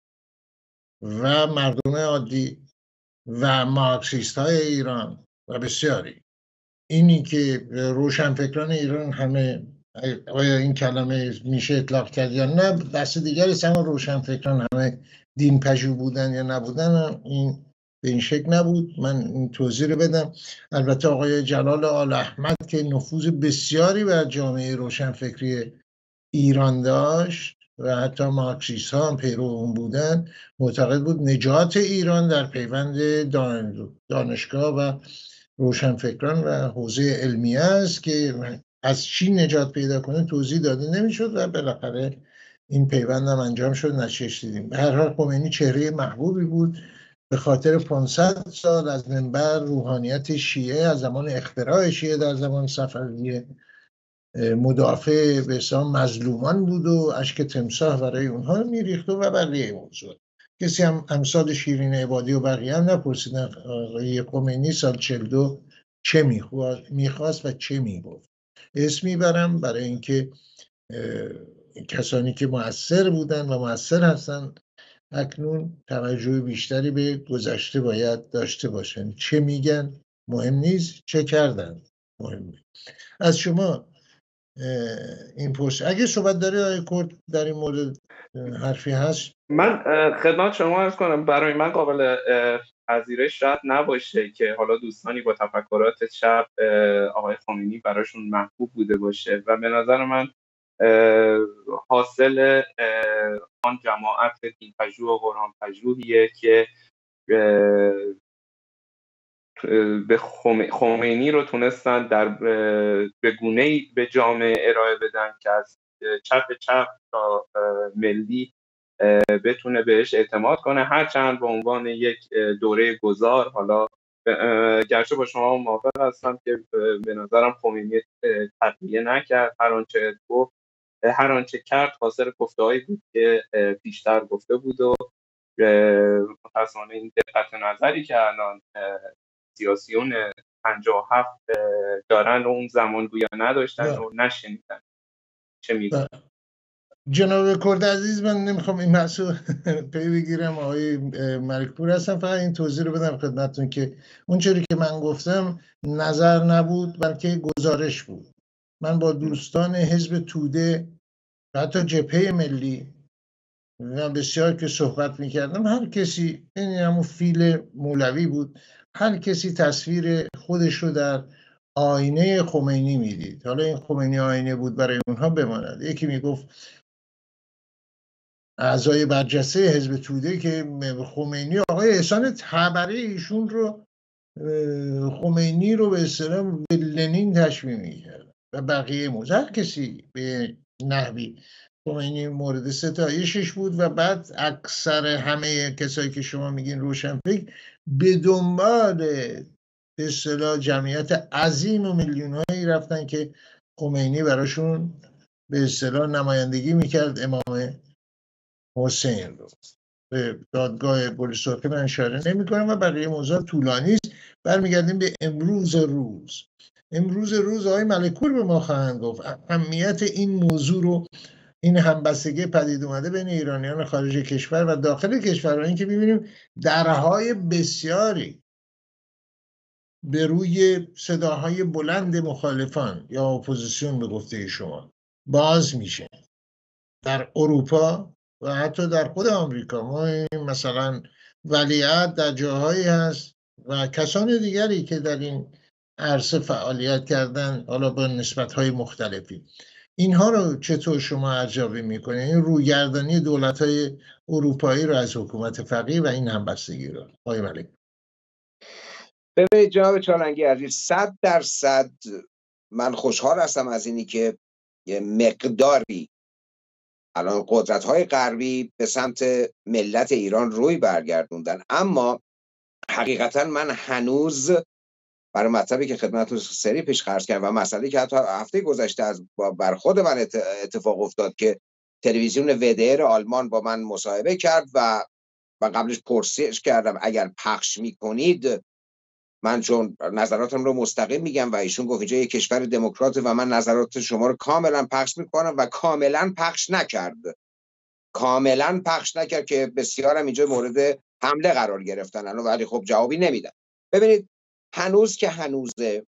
و مردم عادی و مارکسیست‌های ایران و بسیاری، اینی که روشنفکران ایران همه، آیا این کلمه میشه اطلاق کرد یا نه، دست دیگری است، اما روشنفکران همه دین پژوه بودن یا نبودن، این به این شکل نبود. من این توضیح رو بدم. البته آقای جلال آل احمد که نفوذ بسیاری بر جامعه روشنفکری ایران داشت و حتی مارکسیست ها هم پیرو اون بودن، معتقد بود نجات ایران در پیوند دانشگاه و روشنفکران و حوزه علمیه است که از چی نجات پیدا کنه توضیح داده نمیشد و بالاخره این پیوند هم انجام شد، نتیجه‌اش دیدیم. به هر حال خمینی چهره محبوبی بود به خاطر 500 سال از منبر روحانیت شیعه، از زمان اختراع شیعه در زمان صفویه، مدافع به حساب مظلومان بود و اشک تمساح برای اونها میریخت و بقیه موضوع. کسی هم امثال شیرین عبادی و بقیه هم نپرسیدن آقای خمینی سال 42 چه میخواست و چه میگفت. اسم میبرم برای اینکه کسانی که مؤثر بودن و مؤثر هستن اکنون توجه بیشتری به گذشته باید داشته باشن. چه میگن مهم نیست، چه کردن مهمه. از شما این پرس اگه صحبت داری آقای کرد در این مورد حرفی هست.
من خدمت شما عرض کنم، برای من قابل پذیرش شاید نباشه که حالا دوستانی با تفکرات شب آقای خمینی براشون محبوب بوده باشه و به نظر من حاصل آن جماعت دین‌پژوه و قرآن‌پژوهیه که به خمینی رو تونستن در به گونه‌ای به جامعه ارائه بدن که از چپ تا ملی بتونه بهش اعتماد کنه، هرچند به عنوان یک دوره گذار. حالا گرچه با شما موافق هستم که به نظرم خمینی تقیه نکرد، هر آنچه کرد حاصل گفته‌هایی بود که پیشتر گفته بود و متأسفانه این دقت نظری که الان سیاسیون 57 دارن و اون زمان گویا نداشتن و نشنیدن. چه میگن
جناب کرد عزیز؟ من نمیخوام این بحثو پی بگیرم، آقای ملکپور هستم، فقط این توضیح رو بدم خدمتتون که اون چیزی که من گفتم نظر نبود بلکه گزارش بود. من با دوستان حزب توده و حتی جبهه ملی و بسیار که صحبت میکردم، هر کسی، این همون فیل مولوی بود، هر کسی تصویر خودش رو در آینه خمینی میدید. حالا این خمینی آینه بود برای اونها بماند. یکی میگفت اعضای برجسته حزب توده که خمینی، آقای احسان طبری ایشون رو، خمینی رو به اصطلاح به لنین تشبیه میکرد و بقیه موضوع، هر کسی به نحوی. خمینی مورد ستایشش بود و بعد اکثر همه کسایی که شما میگین روشنفکر به دنبال به اصطلاح جمعیت عظیم و میلیون‌هایی رفتن که خمینی براشون به اصطلاح نمایندگی میکرد امام حسین رو. به دادگاه بولیسوفی من اشاره نمی کنم و بقیه موضوع طولانی است. برمیگردیم به امروز روز آقای ملکپور به ما خواهند گفت اهمیت این موضوع رو، این همبستگی پدید اومده بین ایرانیان خارج کشور و داخل کشور، این که می‌بینیم درهای بسیاری به روی صداهای بلند مخالفان یا اپوزیسیون به گفته شما باز میشه در اروپا و حتی در خود آمریکا. ما مثلا ولیعهد در جاهایی هست و کسان دیگری که در این عرصه فعالیت کردن، حالا با نسبت‌های مختلفی. اینها رو چطور شما ارزیابی میکنید؟ این رویگردانی دولت‌های اروپایی رو از حکومت فقیه و این همبستگی رو، آقای ملک.
ببینید جناب چالنگی عزیز، 100% من خوشحال هستم از اینی که یه مقداری الان قدرت‌های غربی به سمت ملت ایران روی برگردوندن، اما حقیقتا من هنوز برای مطلبی که خدمتتون سری پیش خرج کردم و مسئله که حتی هفته گذشته از بر خود من اتفاق افتاد که تلویزیون WDR آلمان با من مصاحبه کرد و قبلش پرسش کردم اگر پخش میکنید من چون نظراتم رو مستقیم میگم و ایشون گفت اینجا یک کشور دموکرات و من نظرات شما رو کاملا پخش میکنم و کاملا پخش نکرد که بسیارم اینجا مورد حمله قرار گرفتن الان، ولی خب جوابی نمیدن. ببینید هنوز که هنوزه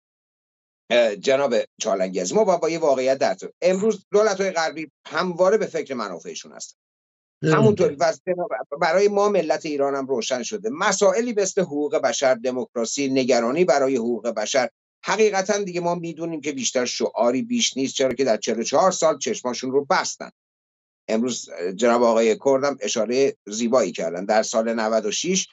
جناب چالنگی از ما با یه واقعیت در تو امروز دولت‌های غربی همواره به فکر منافعشون هستن. همونطور برای ما ملت ایران هم روشن شده مسائلی مثل حقوق بشر، دموکراسی، نگرانی برای حقوق بشر حقیقتا دیگه ما میدونیم که بیشتر شعاری بیش نیست، چرا که در 44 سال چشماشون رو بستن. امروز جناب آقای کردم اشاره زیبایی کردن، در سال 96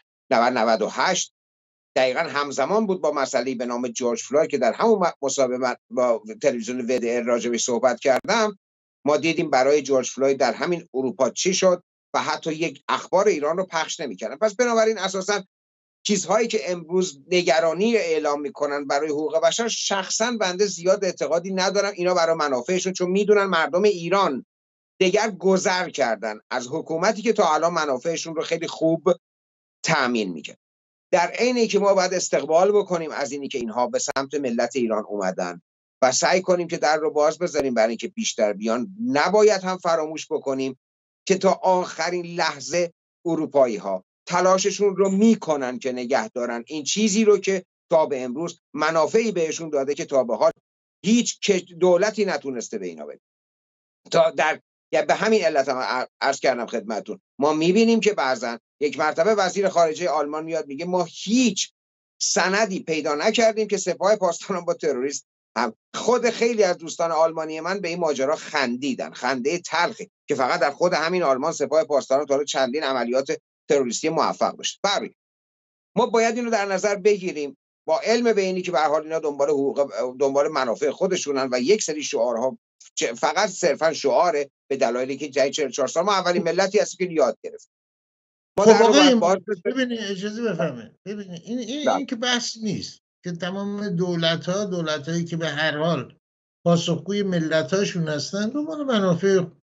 98 دقیقا همزمان بود با مسئله به نام جورج فلوید که در همون مصاحبه با تلویزیون WDR راجبش صحبت کردم. ما دیدیم برای جورج فلوید در همین اروپا چی شد و حتی یک اخبار ایران رو پخش نمی‌کردن. پس بنابراین اساساً چیزهایی که امروز نگرانی اعلام میکنن برای حقوق بشر، شخصاً بنده زیاد اعتقادی ندارم اینا برای منافعشون، چون میدونن مردم ایران دیگر گذر کردن از حکومتی که تا الان منافعشون رو خیلی خوب تأمین میکنه. در عینی که ما باید استقبال بکنیم از اینی که اینها به سمت ملت ایران اومدن و سعی کنیم که در رو باز بذاریم برای اینکه بیشتر بیان، نباید هم فراموش بکنیم که تا آخرین لحظه اروپایی ها تلاششون رو میکنن که نگه دارن این چیزی رو که تا به امروز منافعی بهشون داده که تا به حال هیچ دولتی نتونسته به اینا بده. تا در به همین علت هم عرض کردم خدمتون، ما میبینیم که بعضن یک مرتبه وزیر خارجه آلمان میاد میگه ما هیچ سندی پیدا نکردیم که سپاه پاسداران با تروریست هم. خود خیلی از دوستان آلمانی من به این ماجرا خندیدن، خنده تلخی که فقط در خود همین آلمان سپاه پاسداران تا چندین عملیات تروریستی موفق داشت. برای ما باید اینو در نظر بگیریم با علم به اینی که به هر حال اینا دنبال منافع خودشونن و یک سری شعارها فقط صرفا شعاره، به دلایلی که جای 44 سال ما اولین ملتی هستیم که یاد گرفت.
خب آقای ببینید اجازه بفرمایید، ببینید این که بحث نیست که تمام دولت‌هایی که به هر حال پاسخگوی ملت‌هاشون هستن دنبال منافع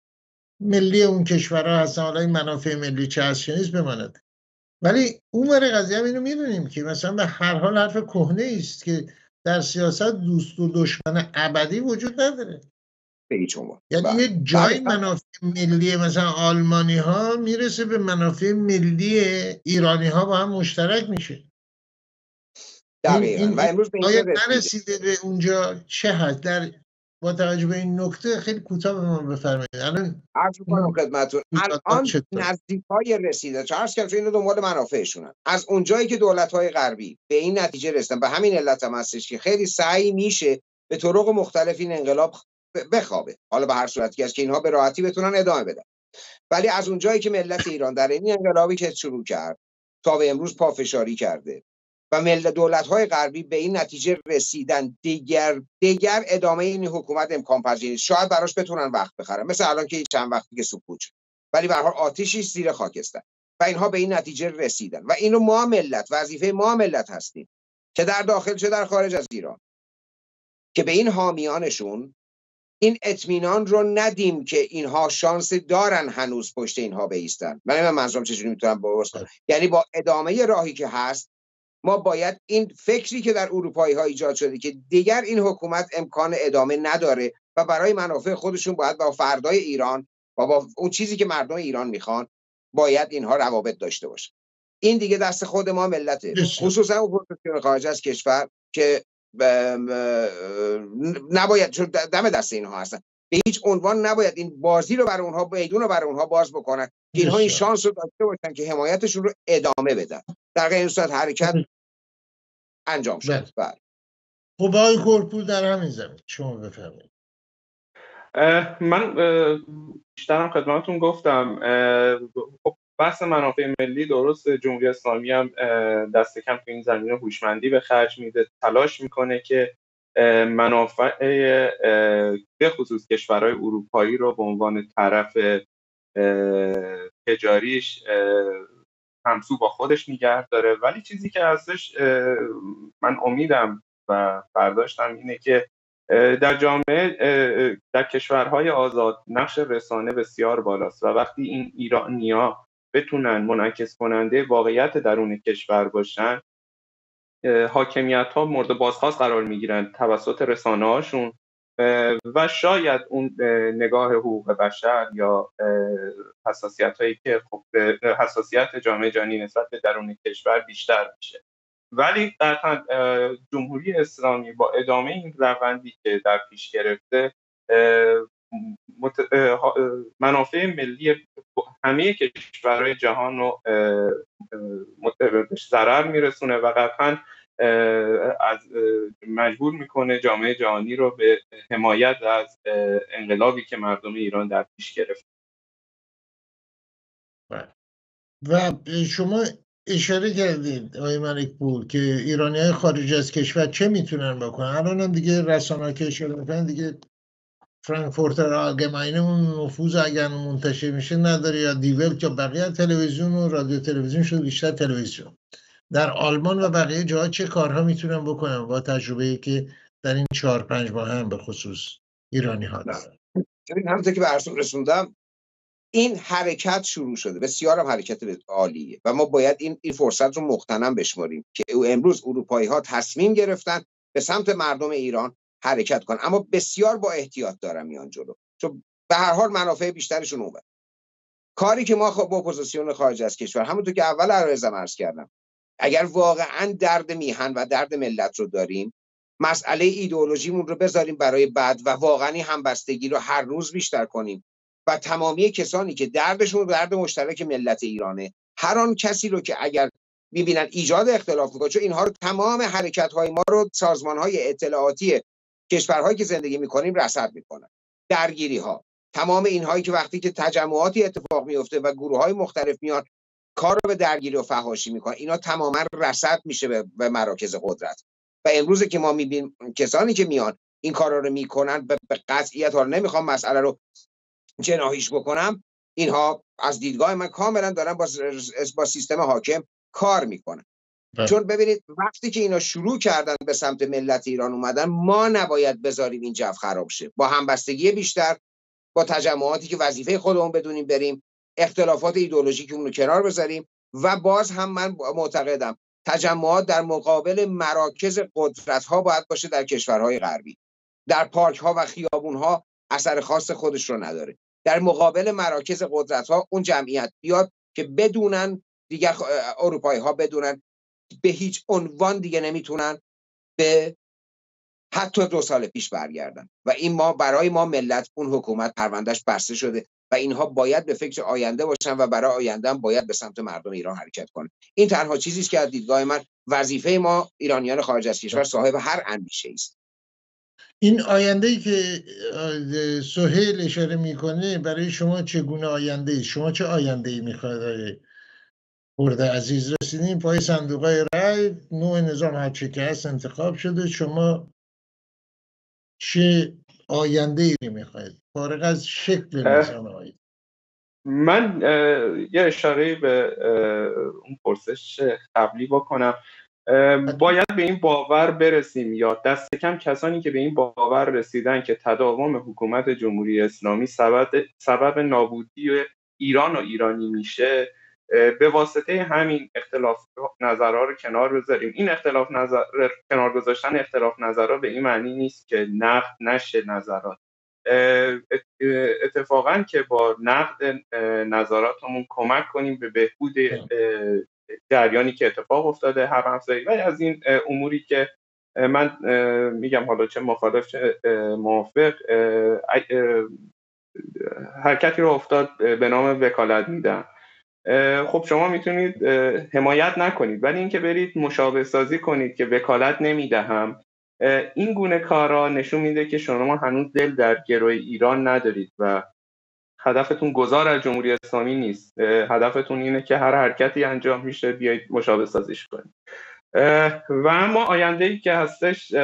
ملی اون کشورها هستن، حالا این منافع ملی چه هست چه نیست بماند. ولی اون ور قضیه هم اینو میدونیم که مثلا به هر حال حرف کهنه است که در سیاست دوست و دشمن ابدی وجود نداره. یعنی یه جای منافع ملی مثلا آلمانی ها میرسه به منافع ملی ایرانی ها با هم مشترک میشه.
دقیقاً. و امروز به
این نرسیده به اونجا چه هست در با توجه به این نکته خیلی کوتاه به ما بفرمایید. الان
عرض می‌کنم خدمتتون الان نزدیکای رسیده چارس که اینو دنبال منافعشونن. از اونجایی که دولت‌های غربی به این نتیجه رسیدن، به همین علت هم هستش که خیلی سعی میشه به طرق مختلف این انقلاب بخوابه، حالا به هر صورتی است که اینها به راحتی بتونن ادامه بدن. ولی از اونجایی که ملت ایران در این انقلابی که شروع کرد تا به امروز پافشاری کرده و دولت‌های غربی به این نتیجه رسیدن دیگر ادامه این حکومت امکان پذیر نیست، شاید براش بتونن وقت بخرن، مثل الان که چند وقتی که سکوت شد، ولی به هر حال آتشی زیر خاکستر و اینها به این نتیجه رسیدن و اینو ما ملت، وظیفه ما ملت هستیم که در داخل چه در خارج از ایران که به این حامیانشون این اطمینان رو ندیم که اینها شانس دارن هنوز پشت اینها بایستن. من منظورم چجوری میتونم باور کنم، یعنی با ادامه راهی که هست ما باید این فکری که در اروپایی ها ایجاد شده که دیگر این حکومت امکان ادامه نداره و برای منافع خودشون باید با فردای ایران و با اون چیزی که مردم ایران میخوان باید اینها روابط داشته باشه. این دیگه دست خود ما ملته، خصوصا اپوزیسیون خارج از کشور که نباید، چون دم دست اینها هستن، به هیچ عنوان نباید این بازی رو برای اونها، میدون رو برای اونها باز بکنن که اینها این شانس رو داشته باشن که حمایتشون رو ادامه بدن. در غیر این صورت حرکت انجام شد. بله.
خب آقای کورپور در همین زمین شما بفرمایید.
من بیشترم خدمتتون گفتم بحث منافع ملی درست، جمهوری اسلامی هم دست کم تو این زمینه هوشمندی به خرج میده، تلاش میکنه که منافع به خصوص کشورهای اروپایی رو به عنوان طرف تجاریش همسو با خودش نگه داره. ولی چیزی که هستش من امیدم و برداشتم اینه که در جامعه در کشورهای آزاد نقش رسانه بسیار بالاست و وقتی این ایرانی‌ها بتونن منعکس کننده واقعیت درون کشور باشن، حاکمیت ها مورد بازخواست قرار میگیرن توسط رسانه هاشون و شاید اون نگاه حقوق بشر یا حساسیت هایی که حساسیت جامعه جهانی نسبت به درون کشور بیشتر میشه. ولی قطعا جمهوری اسلامی با ادامه این روندی که در پیش گرفته منافع ملی همه کشورهای جهان رو ضرر میرسونه و قطعا از مجبور میکنه جامعه جهانی رو به حمایت از انقلابی که مردم ایران در پیش گرفت.
و شما اشاره کردید آقای ملکپور که ایرانی‌های خارج از کشور چه میتونن بکنن. الان هم دیگه رسانه‌ها که اشاره میکنن دیگه فرانکفورتر آلگماینه اون نفوذ اگر منتشر میشه نداره، یا دیولت یا بقیه تلویزیون و رادیو تلویزیون شده بیشتر تلویزیون. در آلمان و بقیه جاها چه کارها میتونن بکنن با تجربه‌ای که در این 4-5 ماه هم به خصوص ایرانی ها دارن؟
ببین همونطور که به عرضتون رسوندم این حرکت شروع شده، بسیار هم حرکت عالیه و ما باید این فرصت رو مغتنم بشماریم که امروز اروپایی ها تصمیم گرفتن به سمت مردم ایران حرکت کنن، اما بسیار با احتیاط دارن میان جلو، چون به هر حال منافع بیشترشون اونه. کاری که ما با اپوزیسیون خارج از کشور، همونطور که اول عرض کردم، اگر واقعا درد میهن و درد ملت رو داریم، مسئله ایدئولوژیمون رو بذاریم برای بعد و واقعا همبستگی رو هر روز بیشتر کنیم و تمامی کسانی که دردشون درد مشترک ملت ایرانه، هر آن کسی رو که اگر میبینن ایجاد اختلاف میکنه، چون اینها رو تمام حرکت‌های ما رو سازمان‌های اطلاعاتی کشورهایی که زندگی میکنیم رصد میکنن، درگیری‌ها، تمام اینهایی که وقتی که تجمعاتی اتفاق میفته و گروه‌های مختلف میان کار رو به درگیری و فحاشی میکنن، اینا تماما رصد میشه به مراکز قدرت. و امروز که ما میبینیم کسانی که میان این کارا رو میکنن، به قطعیت ها نمیخوام مسئله رو جناحیش بکنم، اینها از دیدگاه من کاملا دارن با سیستم حاکم کار میکنن. چون ببینید وقتی که اینا شروع کردن به سمت ملت ایران اومدن، ما نباید بذاریم این جو خراب شه. با همبستگی بیشتر، با تجمعاتی که وظیفه خودمون بدونیم بریم، اختلافات ایدئولوژیکمون رو کنار بذاریم و باز هم من معتقدم تجمعات در مقابل مراکز قدرت ها باید باشه در کشورهای غربی. در پارک ها و خیابون ها اثر خاص خودش رو نداره. در مقابل مراکز قدرت ها اون جمعیت بیاد که بدونن دیگه اروپایی ها بدونن به هیچ عنوان دیگه نمیتونن به حتی 2 سال پیش برگردن و این برای ما ملت اون حکومت پروندهش بسته شده و اینها باید به فکر آینده باشن و برای آینده هم باید به سمت مردم ایران حرکت کنن. این تنها چیزی است که از دیدگاه من وظیفه ما ایرانیان خارج از کشور صاحب هر اندیشه است.
این آینده‌ای که سهیل اشاره میکنه برای شما چگونه آینده است؟ شما چه آینده‌ای میخواید؟ برده عزیز رسیدین پای صندوقای رای، نوع نظام هرچی که هست انتخاب شده، شما چه آینده‌ای میخواید فارغ از شکل نظام آینده؟
من یه اشاره به اون پرسش قبلی بکنم. باید به این باور برسیم یا دست کم کسانی که به این باور رسیدن که تداوم حکومت جمهوری اسلامی سبب نابودی ایران و ایرانی میشه، به واسطه همین اختلاف نظرها رو کنار بذاریم. این کنار گذاشتن اختلاف نظرها به این معنی نیست که نقد نشه نظرات. اتفاقا که با نقد نظراتمون کمک کنیم به بهبود جریانی که اتفاق افتاده هر همسایی و از این اموری که من میگم حالا چه مخالف چه موافق، حرکتی رو افتاد به نام وکالت میدم. خب شما میتونید حمایت نکنید، ولی اینکه برید مشابه سازی کنید که وکالت نمیدهم، این گونه کارا نشون میده که شما هنوز دل در گروی ایران ندارید و هدفتون گذار از جمهوری اسلامی نیست. هدفتون اینه که هر حرکتی انجام میشه بیایید مشابه سازیش کنید. و اما آینده‌ای که هستش،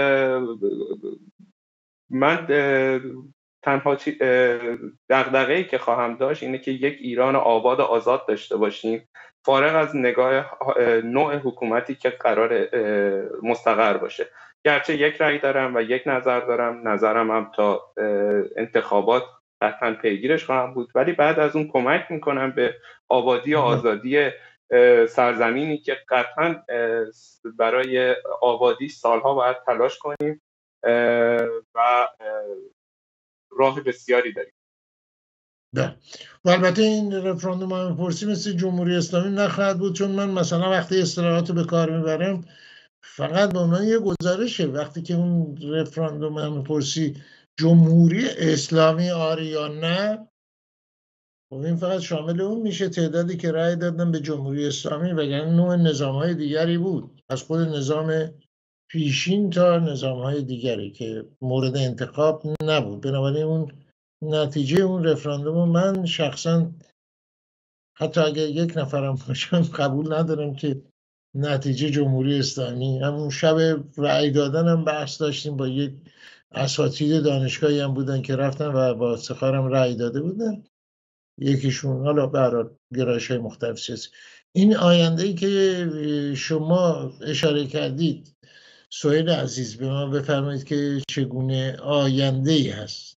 من تنها دغدغه‌ای که خواهم داشت اینه که یک ایران آباد و آزاد داشته باشیم، فارغ از نگاه نوع حکومتی که قرار مستقر باشه. گرچه یک رأی دارم و یک نظر دارم، نظرم هم تا انتخابات قطعا پیگیرش خواهم بود، ولی بعد از اون کمک میکنم به آبادی و آزادی سرزمینی که قطعا برای آبادی سالها باید تلاش کنیم و راه بسیاری داریم.
و البته این رفراندوم همه پرسی مثل جمهوری اسلامی نخواهد بود، چون من مثلا وقتی اصطلاحات رو به کار میبرم فقط به عنوان یه گزارشه. وقتی که اون رفراندوم همه پرسی جمهوری اسلامی آره یا نه، خب این فقط شامل اون میشه تعدادی که رأی دادن به جمهوری اسلامی، وگرنه نوع نظام‌های دیگری بود، از خود نظام پیشین تا نظام‌های دیگری که مورد انتخاب نبود. بنابراین اون نتیجه اون رفراندوم من شخصا حتی اگر یک نفرم باشم قبول ندارم که نتیجه جمهوری اسلامی. همون شب رأی دادن هم بحث داشتیم با یک اساتید دانشگاهی هم بودن که رفتن و با افتخارم رأی داده بودن، یکیشون حالا به هر حال گرایش‌های مختلف سیاسی. این آینده‌ای که شما اشاره کردید سهیل عزیز، به ما بفرمایید که چگونه آینده‌ای هست.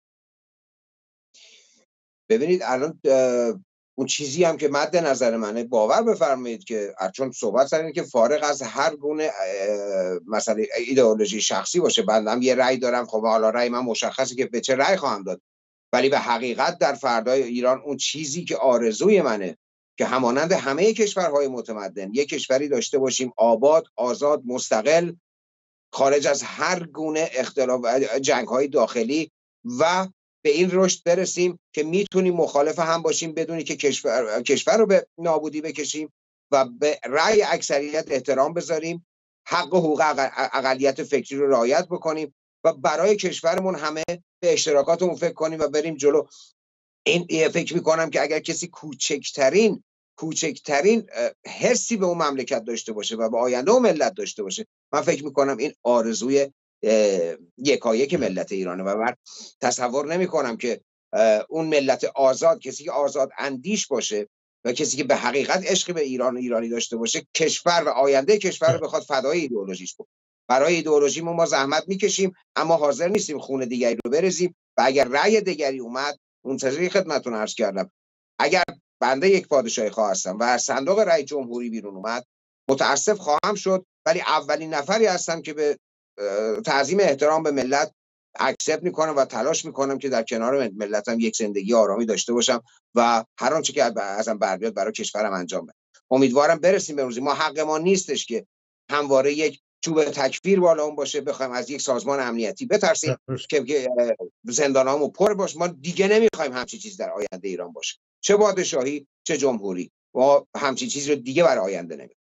ببینید الان اون چیزی هم که مد نظر منه، باور بفرمایید که چون صحبت کردیم که فارغ از هر گونه مسئله ایدئولوژی شخصی باشه، بندم یه رأی دارم، خب حالا رأی من مشخصه که به چه رأی خواهم داد، ولی به حقیقت در فردای ایران اون چیزی که آرزوی منه که همانند همه کشورهای متمدن یک کشوری داشته باشیم آباد، آزاد، مستقل، خارج از هر گونه اختلاف جنگ‌های داخلی، و به این رشد برسیم که میتونیم مخالف هم باشیم بدونی که کشور رو به نابودی بکشیم و به رأی اکثریت احترام بذاریم، حق و حقوق اقلیت فکری رو رعایت بکنیم و برای کشورمون همه به اشتراکاتمون فکر کنیم و بریم جلو. این فکر میکنم که اگر کسی کوچکترین حسی به اون مملکت داشته باشه و به آینده و ملت داشته باشه، من فکر میکنم این آرزوی یکایک ملت ایرانه و من تصور نمی کنم که اون ملت آزاد، کسی که آزاد اندیش باشه و کسی که به حقیقت عشقی به ایران و ایرانی داشته باشه، کشور و آینده کشور رو بخواد فدای ایدئولوژیش کنه. برای ایدئولوژیمون ما زحمت میکشیم، اما حاضر نیستیم خون دیگری رو بریزیم و اگر رأی دیگری اومد، منتظری خدمتتون عرض کردم، اگر بنده یک پادشاهی خواه هستم و از صندوق رأی جمهوری بیرون اومد، متاسف خواهم شد، ولی اولین نفری هستم که به تعظیم احترام به ملت اکسپت میکنم و تلاش میکنم که در کنار ملتم یک زندگی آرامی داشته باشم و هر آنچه که ازم بر بیاد برای کشورم انجام بدم. امیدوارم برسیم به روزی ما حق ما نیستش که همواره یک چوب تکفیر بالا اون باشه، بخوایم از یک سازمان امنیتی بترسیم که زندانامون پر باشه. ما دیگه نمیخوایم همچین چیز در آینده ایران باشه، چه پادشاهی چه جمهوری، ما همچین چیزی رو دیگه برای آینده نمیخوایم.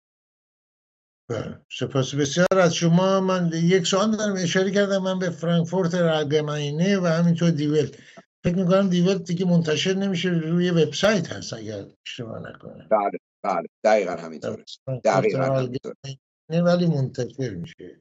سپاس بسیار از شما. من یک سوال دارم، اشاره کردم من به فرانکفورت آلگماینه و همینطور دیول. فکر میکنم دیول دیگه منتشر نمیشه، روی وبسایت هست اگر اشتباه نکنم.
بله دقیقاً همینطوره.
ولی منتشر میشه.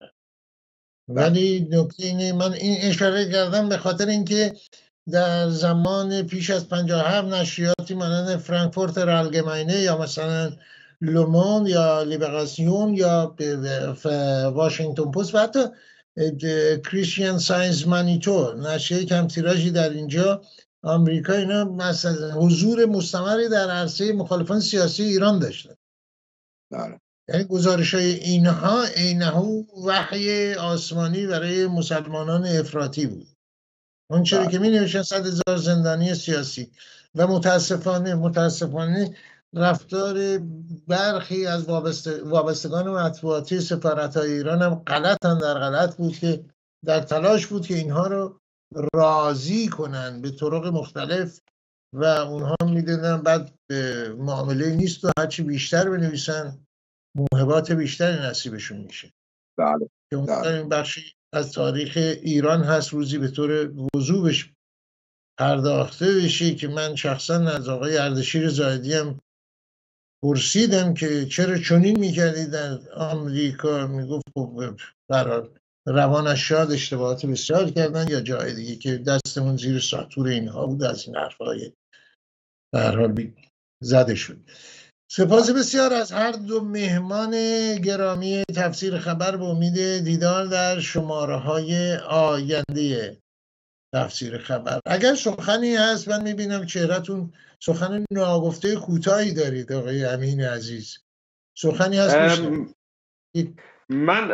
ولی نکته اینه، من این اشاره کردم به خاطر اینکه در زمان پیش از 57 نشریاتی مانند فرانکفورت آلگماینه یا مثلا لوموند یا لیبراسیون یا واشنگتن پست و حتی کریستین ساینس مانیتور، نشریه کم تیراژی در اینجا آمریکا، اینا مثلا حضور مستمری در عرصه مخالفان سیاسی ایران داشتن. یعنی گزارش‌های اینها اینهو وحی آسمانی برای مسلمانان افراطی بود. اون چیزی که می‌نوشتن 100,000 زندانی سیاسی و متاسفانه رفتار برخی از وابستگان مطبوعاتی سفارت‌های ایران هم غلط بود که در تلاش بود که اینها رو راضی کنن به طرق مختلف و اونها می‌دیدن بعد معامله نیست و هرچی بیشتر بنویسن موهبات بیشتری نصیبشون میشه.
بله.
این بخشی از تاریخ ایران هست روزی به طور وضوحش پرداخته بشه که من شخصا از آقای اردشیر زاهدی هم پرسیدم که چرا چنین میکردی در آمریکا. میگفت خب برای روانش شاد اشتباهات بسیار کردن یا جای دیگه که دستمون زیر ساطور اینها بود، از این حرفای به هر حال زده شد. سپاس بسیار از هر دو مهمان گرامی تفسیر خبر، به امید دیدار در شماره‌های آینده تفسیر خبر. اگر سخنی هست، من میبینم چهرهتون سخن ناگفته کوتاهی دارید آقای امین عزیز، سخنی هست میشنم.
من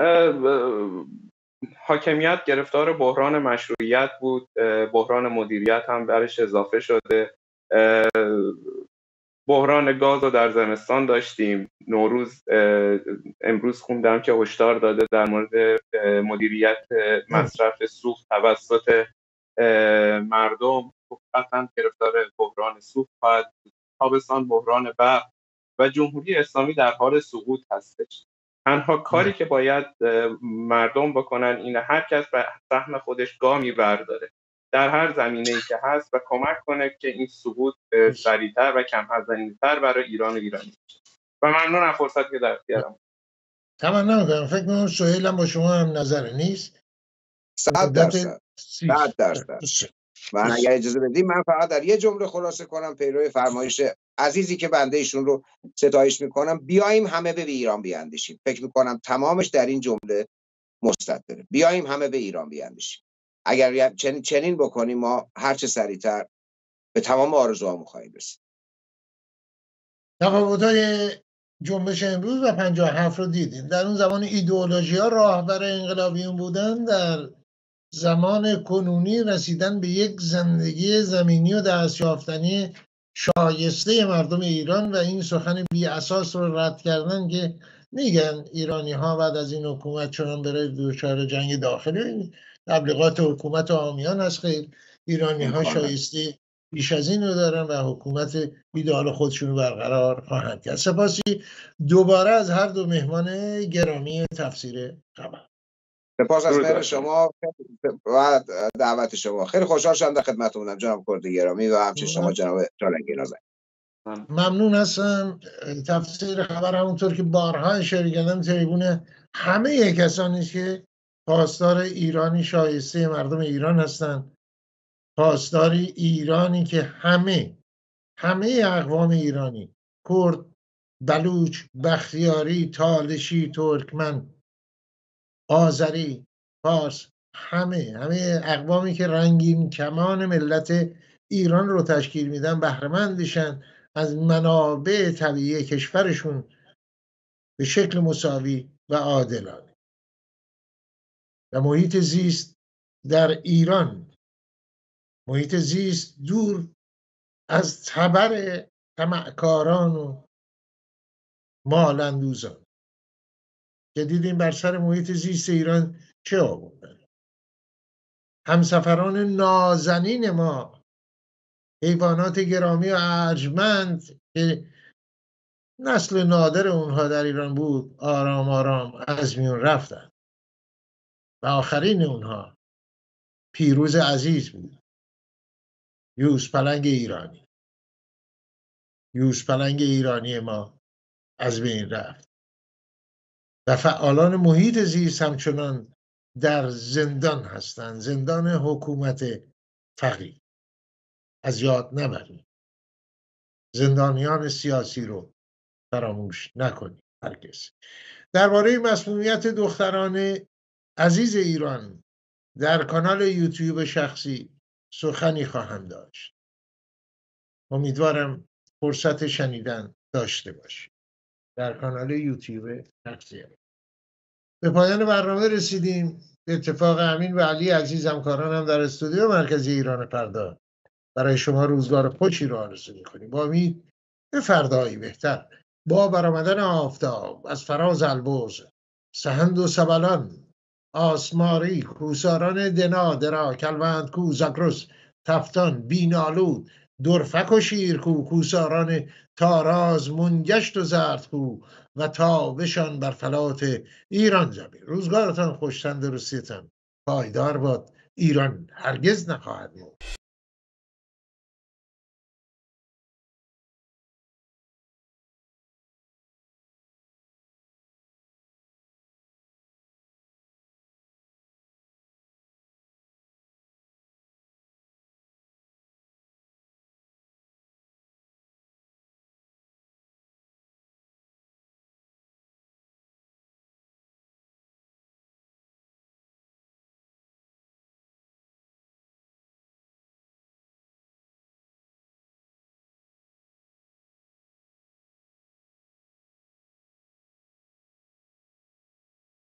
حاکمیت گرفتار بحران مشروعیت بود، بحران مدیریت هم برش اضافه شده. بحران گاز رو در زمستان داشتیم. نوروز امروز خوندم که هشدار داده در مورد مدیریت مصرف سوخت توسط مردم. قطعا گرفتار بحران سوخت خواهد بود. تابستان بحران برق و جمهوری اسلامی در حال سقوط هستش. تنها کاری که باید مردم بکنن اینه هر کس به سهم خودش گامی برداره در هر زمینه‌ای که هست و کمک کنه که این سقوط سریع‌تر و کم هزینه‌تر برای ایران و ایرانی بشه. و ممنون از فرصتی که در اختیارم.
تمنا می‌کنم. فکر می‌کنم سهیل هم با شما هم نظر نیست.
100%. من اگر اجازه بدید من فقط در یه جمله خلاصه کنم پیرو فرمایش عزیزی که بنده ایشون رو ستایش میکنم. بیاییم همه به ایران بیاندیشیم. فکر میکنم تمامش در این جمله مستدره. بیاییم همه به ایران بیاندیشیم. اگر چنین بکنیم ما هرچه سریعتر به تمام آرزوهامون خواهیم رسید.
تفاوت‌های جنبش امروز و 57 رو دیدیم. در اون زمان ایدئولوژی‌ها راهبر انقلابیون بودن، در زمان کنونی رسیدن به یک زندگی زمینی و دستیافتنی شایسته مردم ایران و این سخن بی اساس رو رد کردن که میگن ایرانی ها بعد از این حکومت چنان برای دچار جنگ داخلی. تبلیغات حکومت عامیان هست. خیر، ایرانی ها شایسته بیش از این رو دارن و حکومت ایدئال خودشون رو برقرار خواهند کرد. سپاسی دوباره از هر دو مهمان گرامی تفسیر خبر.
سپاس از مهر شما و دعوت شما. خیلی خوشحال شدم در خدمتتونم جناب کرد گرامی و همچنین شما جناب چالنگی نازنین.
ممنون هستم. تفسیر خبر همونطور که بارها اشاره کردم تریبون همه کسانی که پاسدار ایرانی شایسته مردم ایران هستند، پاسدار ایرانی که همه اقوام ایرانی، کرد، بلوچ، بختیاری، تالشی، ترکمن، آذری، فارس، همه اقوامی که رنگین کمان ملت ایران رو تشکیل میدن بهره‌مند بشن از منابع طبیعی کشورشون به شکل مساوی و عادلانه. و محیط زیست در ایران، محیط زیست دور از تبر طمعکاران و مال‌اندوزان که دیدیم بر سر محیط زیست ایران چه آوردن. همسفران نازنین ما، حیوانات گرامی و ارجمند که نسل نادر اونها در ایران بود، آرام آرام از میون رفتن و آخرین اونها پیروز عزیز بود، یوزپلنگ ایرانی. یوزپلنگ ایرانی ما از بین رفت و فعالان محیط زیست همچنان در زندان هستند، زندان حکومت فقیه. از یاد نبرید، زندانیان سیاسی رو فراموش نکنید هرگز. درباره مسمومیت دختران عزیز ایران در کانال یوتیوب شخصی سخنی خواهم داشت. امیدوارم فرصت شنیدن داشته باشید. در کانال یوتیوب شخصی. به پایان برنامه رسیدیم. به اتفاق امین و علی عزیز همکارانم در استودیو مرکزی ایران فردا برای شما روزگار خوشی رو آرزو می‌کنیم. با امید به فردایی بهتر، با برآمدن آفتاب از فراز البرز، سهند و سبلان، آسماری، کوساران دنا، درا، کلوند کو، زاگرس، تفتان، بینالود، درفک و شیرکو، کوساران تاراز، منگشت و زردکو و تابشان بر فلات ایران زمین. روزگارتان خوش، تندرستیتان پایدار باد. ایران هرگز نخواهد مرد.